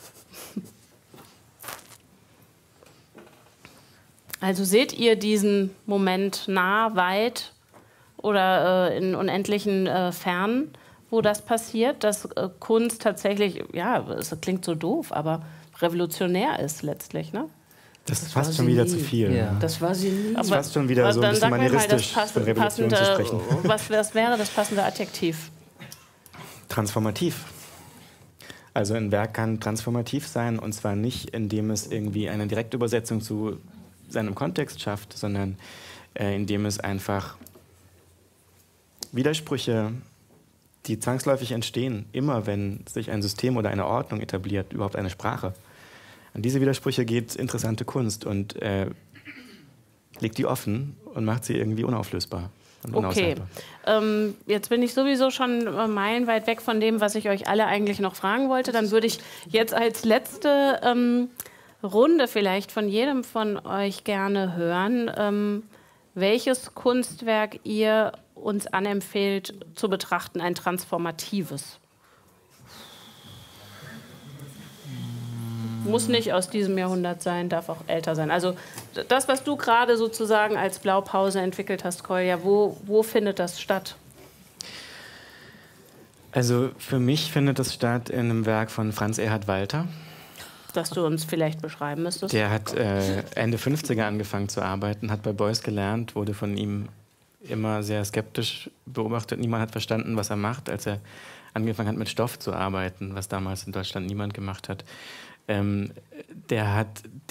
Also seht ihr diesen Moment nah, weit oder in unendlichen Fernen, wo das passiert, dass Kunst tatsächlich, es klingt so doof, aber revolutionär ist letztlich, ne? Das ist fast schon wieder zu viel. Ja. Das war sie nie. Das ist fast schon wieder so ein bisschen manieristisch von Revolution zu sprechen. Was wäre das passende Adjektiv? Transformativ. Also ein Werk kann transformativ sein, und zwar nicht, indem es irgendwie eine Direktübersetzung zu seinem Kontext schafft, sondern indem es einfach Widersprüche, die zwangsläufig entstehen, immer wenn sich ein System oder eine Ordnung etabliert, überhaupt eine Sprache. An diese Widersprüche geht interessante Kunst und legt die offen und macht sie irgendwie unauflösbar. Okay, jetzt bin ich sowieso schon meilenweit weg von dem, was ich euch alle eigentlich noch fragen wollte. Dann würde ich jetzt als letzte Runde vielleicht von jedem von euch gerne hören, welches Kunstwerk ihr uns anempfehlt zu betrachten, ein transformatives. Muss nicht aus diesem Jahrhundert sein, darf auch älter sein. Also das, was du gerade sozusagen als Blaupause entwickelt hast, Kolja, wo findet das statt? Also für mich findet das statt in einem Werk von Franz Erhard Walter. Das du uns vielleicht beschreiben müsstest. Der hat Ende 50er angefangen zu arbeiten, hat bei Beuys gelernt, wurde von ihm immer sehr skeptisch beobachtet. Niemand hat verstanden, was er macht, als er angefangen hat, mit Stoff zu arbeiten, was damals in Deutschland niemand gemacht hat. Der hat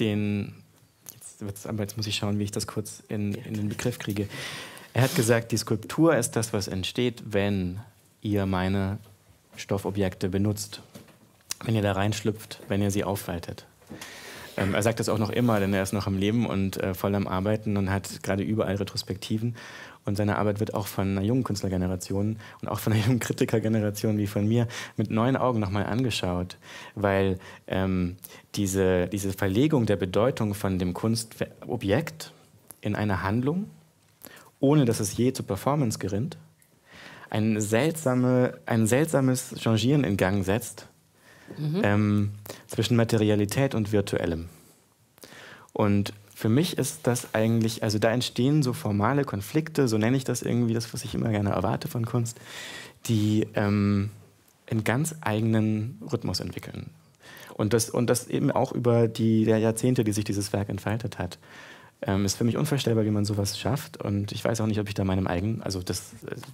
jetzt muss ich schauen, wie ich das kurz in den Begriff kriege. Er hat gesagt, die Skulptur ist das, was entsteht, wenn ihr meine Stoffobjekte benutzt, wenn ihr da reinschlüpft, wenn ihr sie aufweitet. Er sagt das auch noch immer, denn er ist noch am Leben und voll am Arbeiten und hat gerade überall Retrospektiven. Und seine Arbeit wird auch von einer jungen Künstlergeneration und auch von einer jungen Kritikergeneration wie von mir mit neuen Augen nochmal angeschaut, weil diese Verlegung der Bedeutung von dem Kunstobjekt in eine Handlung, ohne dass es je zur Performance gerinnt, ein seltsames Changieren in Gang setzt zwischen Materialität und Virtuellem. Und für mich ist das eigentlich, also da entstehen so formale Konflikte, so nenne ich das irgendwie, das, was ich immer gerne erwarte von Kunst, die einen ganz eigenen Rhythmus entwickeln. Und das eben auch über die Jahrzehnte, die sich dieses Werk entfaltet hat. Ist für mich unvorstellbar, wie man sowas schafft. Und ich weiß auch nicht, ob ich da meinem eigenen, also das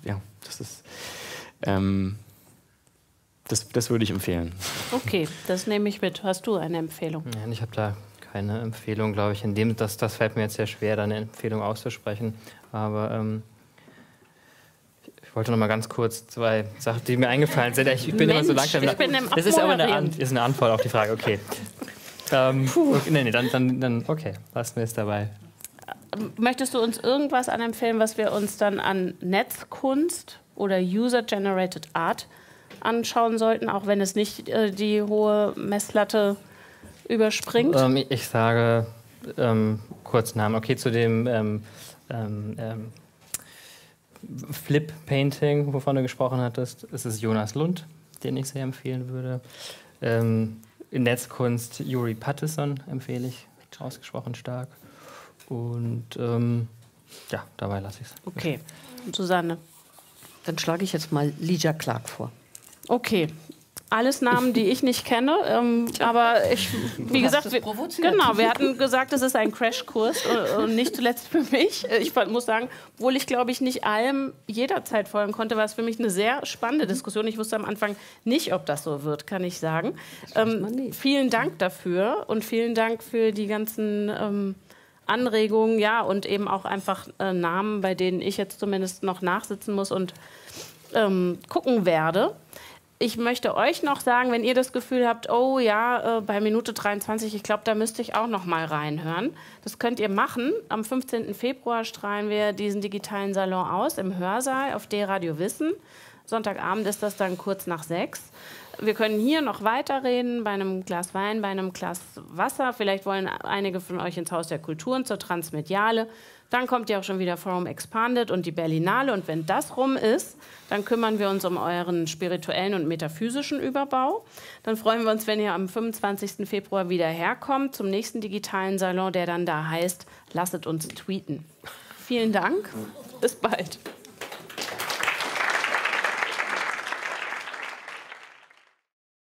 würde ich empfehlen. Okay, das nehme ich mit. Hast du eine Empfehlung? Ja, ich habe da keine Empfehlung, glaube ich. Das fällt mir jetzt sehr schwer, da eine Empfehlung auszusprechen. Aber ich wollte noch mal ganz kurz 2 Sachen, die mir eingefallen sind. Ich bin immer so langsam. Das ist aber eine Antwort auf die Frage. Okay. Dann okay. Lassen wir es dabei. Möchtest du uns irgendwas anempfehlen, was wir uns dann an Netzkunst oder User-Generated Art anschauen sollten, auch wenn es nicht die hohe Messlatte überspringt? Ich sage kurz Namen. Okay, zu dem Flip-Painting, wovon du gesprochen hattest, ist es Jonas Lund, den ich sehr empfehlen würde. In Netzkunst Yuri Patterson empfehle ich, ausgesprochen stark. Und ja, dabei lasse ich es. Okay, und Susanne? Dann schlage ich jetzt mal Lydia Clark vor. Okay. Alles Namen, die ich nicht kenne, aber wie gesagt, wir hatten gesagt, es ist ein Crashkurs und nicht zuletzt für mich. Ich muss sagen, obwohl ich, glaube ich, nicht allem jederzeit folgen konnte, war es für mich eine sehr spannende Diskussion. Ich wusste am Anfang nicht, ob das so wird, kann ich sagen. Vielen Dank dafür und vielen Dank für die ganzen Anregungen, ja, und eben auch einfach Namen, bei denen ich jetzt zumindest noch nachsitzen muss und gucken werde. Ich möchte euch noch sagen, wenn ihr das Gefühl habt, oh ja, bei Minute 23, ich glaube, da müsste ich auch noch mal reinhören. Das könnt ihr machen. Am 15. Februar strahlen wir diesen digitalen Salon aus im Hörsaal auf D-Radio Wissen. Sonntagabend ist das dann kurz nach 6. Wir können hier noch weiterreden, bei einem Glas Wein, bei einem Glas Wasser. Vielleicht wollen einige von euch ins Haus der Kulturen zur Transmediale. Dann kommt ja auch schon wieder Forum Expanded und die Berlinale. Und wenn das rum ist, dann kümmern wir uns um euren spirituellen und metaphysischen Überbau. Dann freuen wir uns, wenn ihr am 25. Februar wieder herkommt zum nächsten digitalen Salon, der dann da heißt, lasset uns tweeten. Vielen Dank. Bis bald.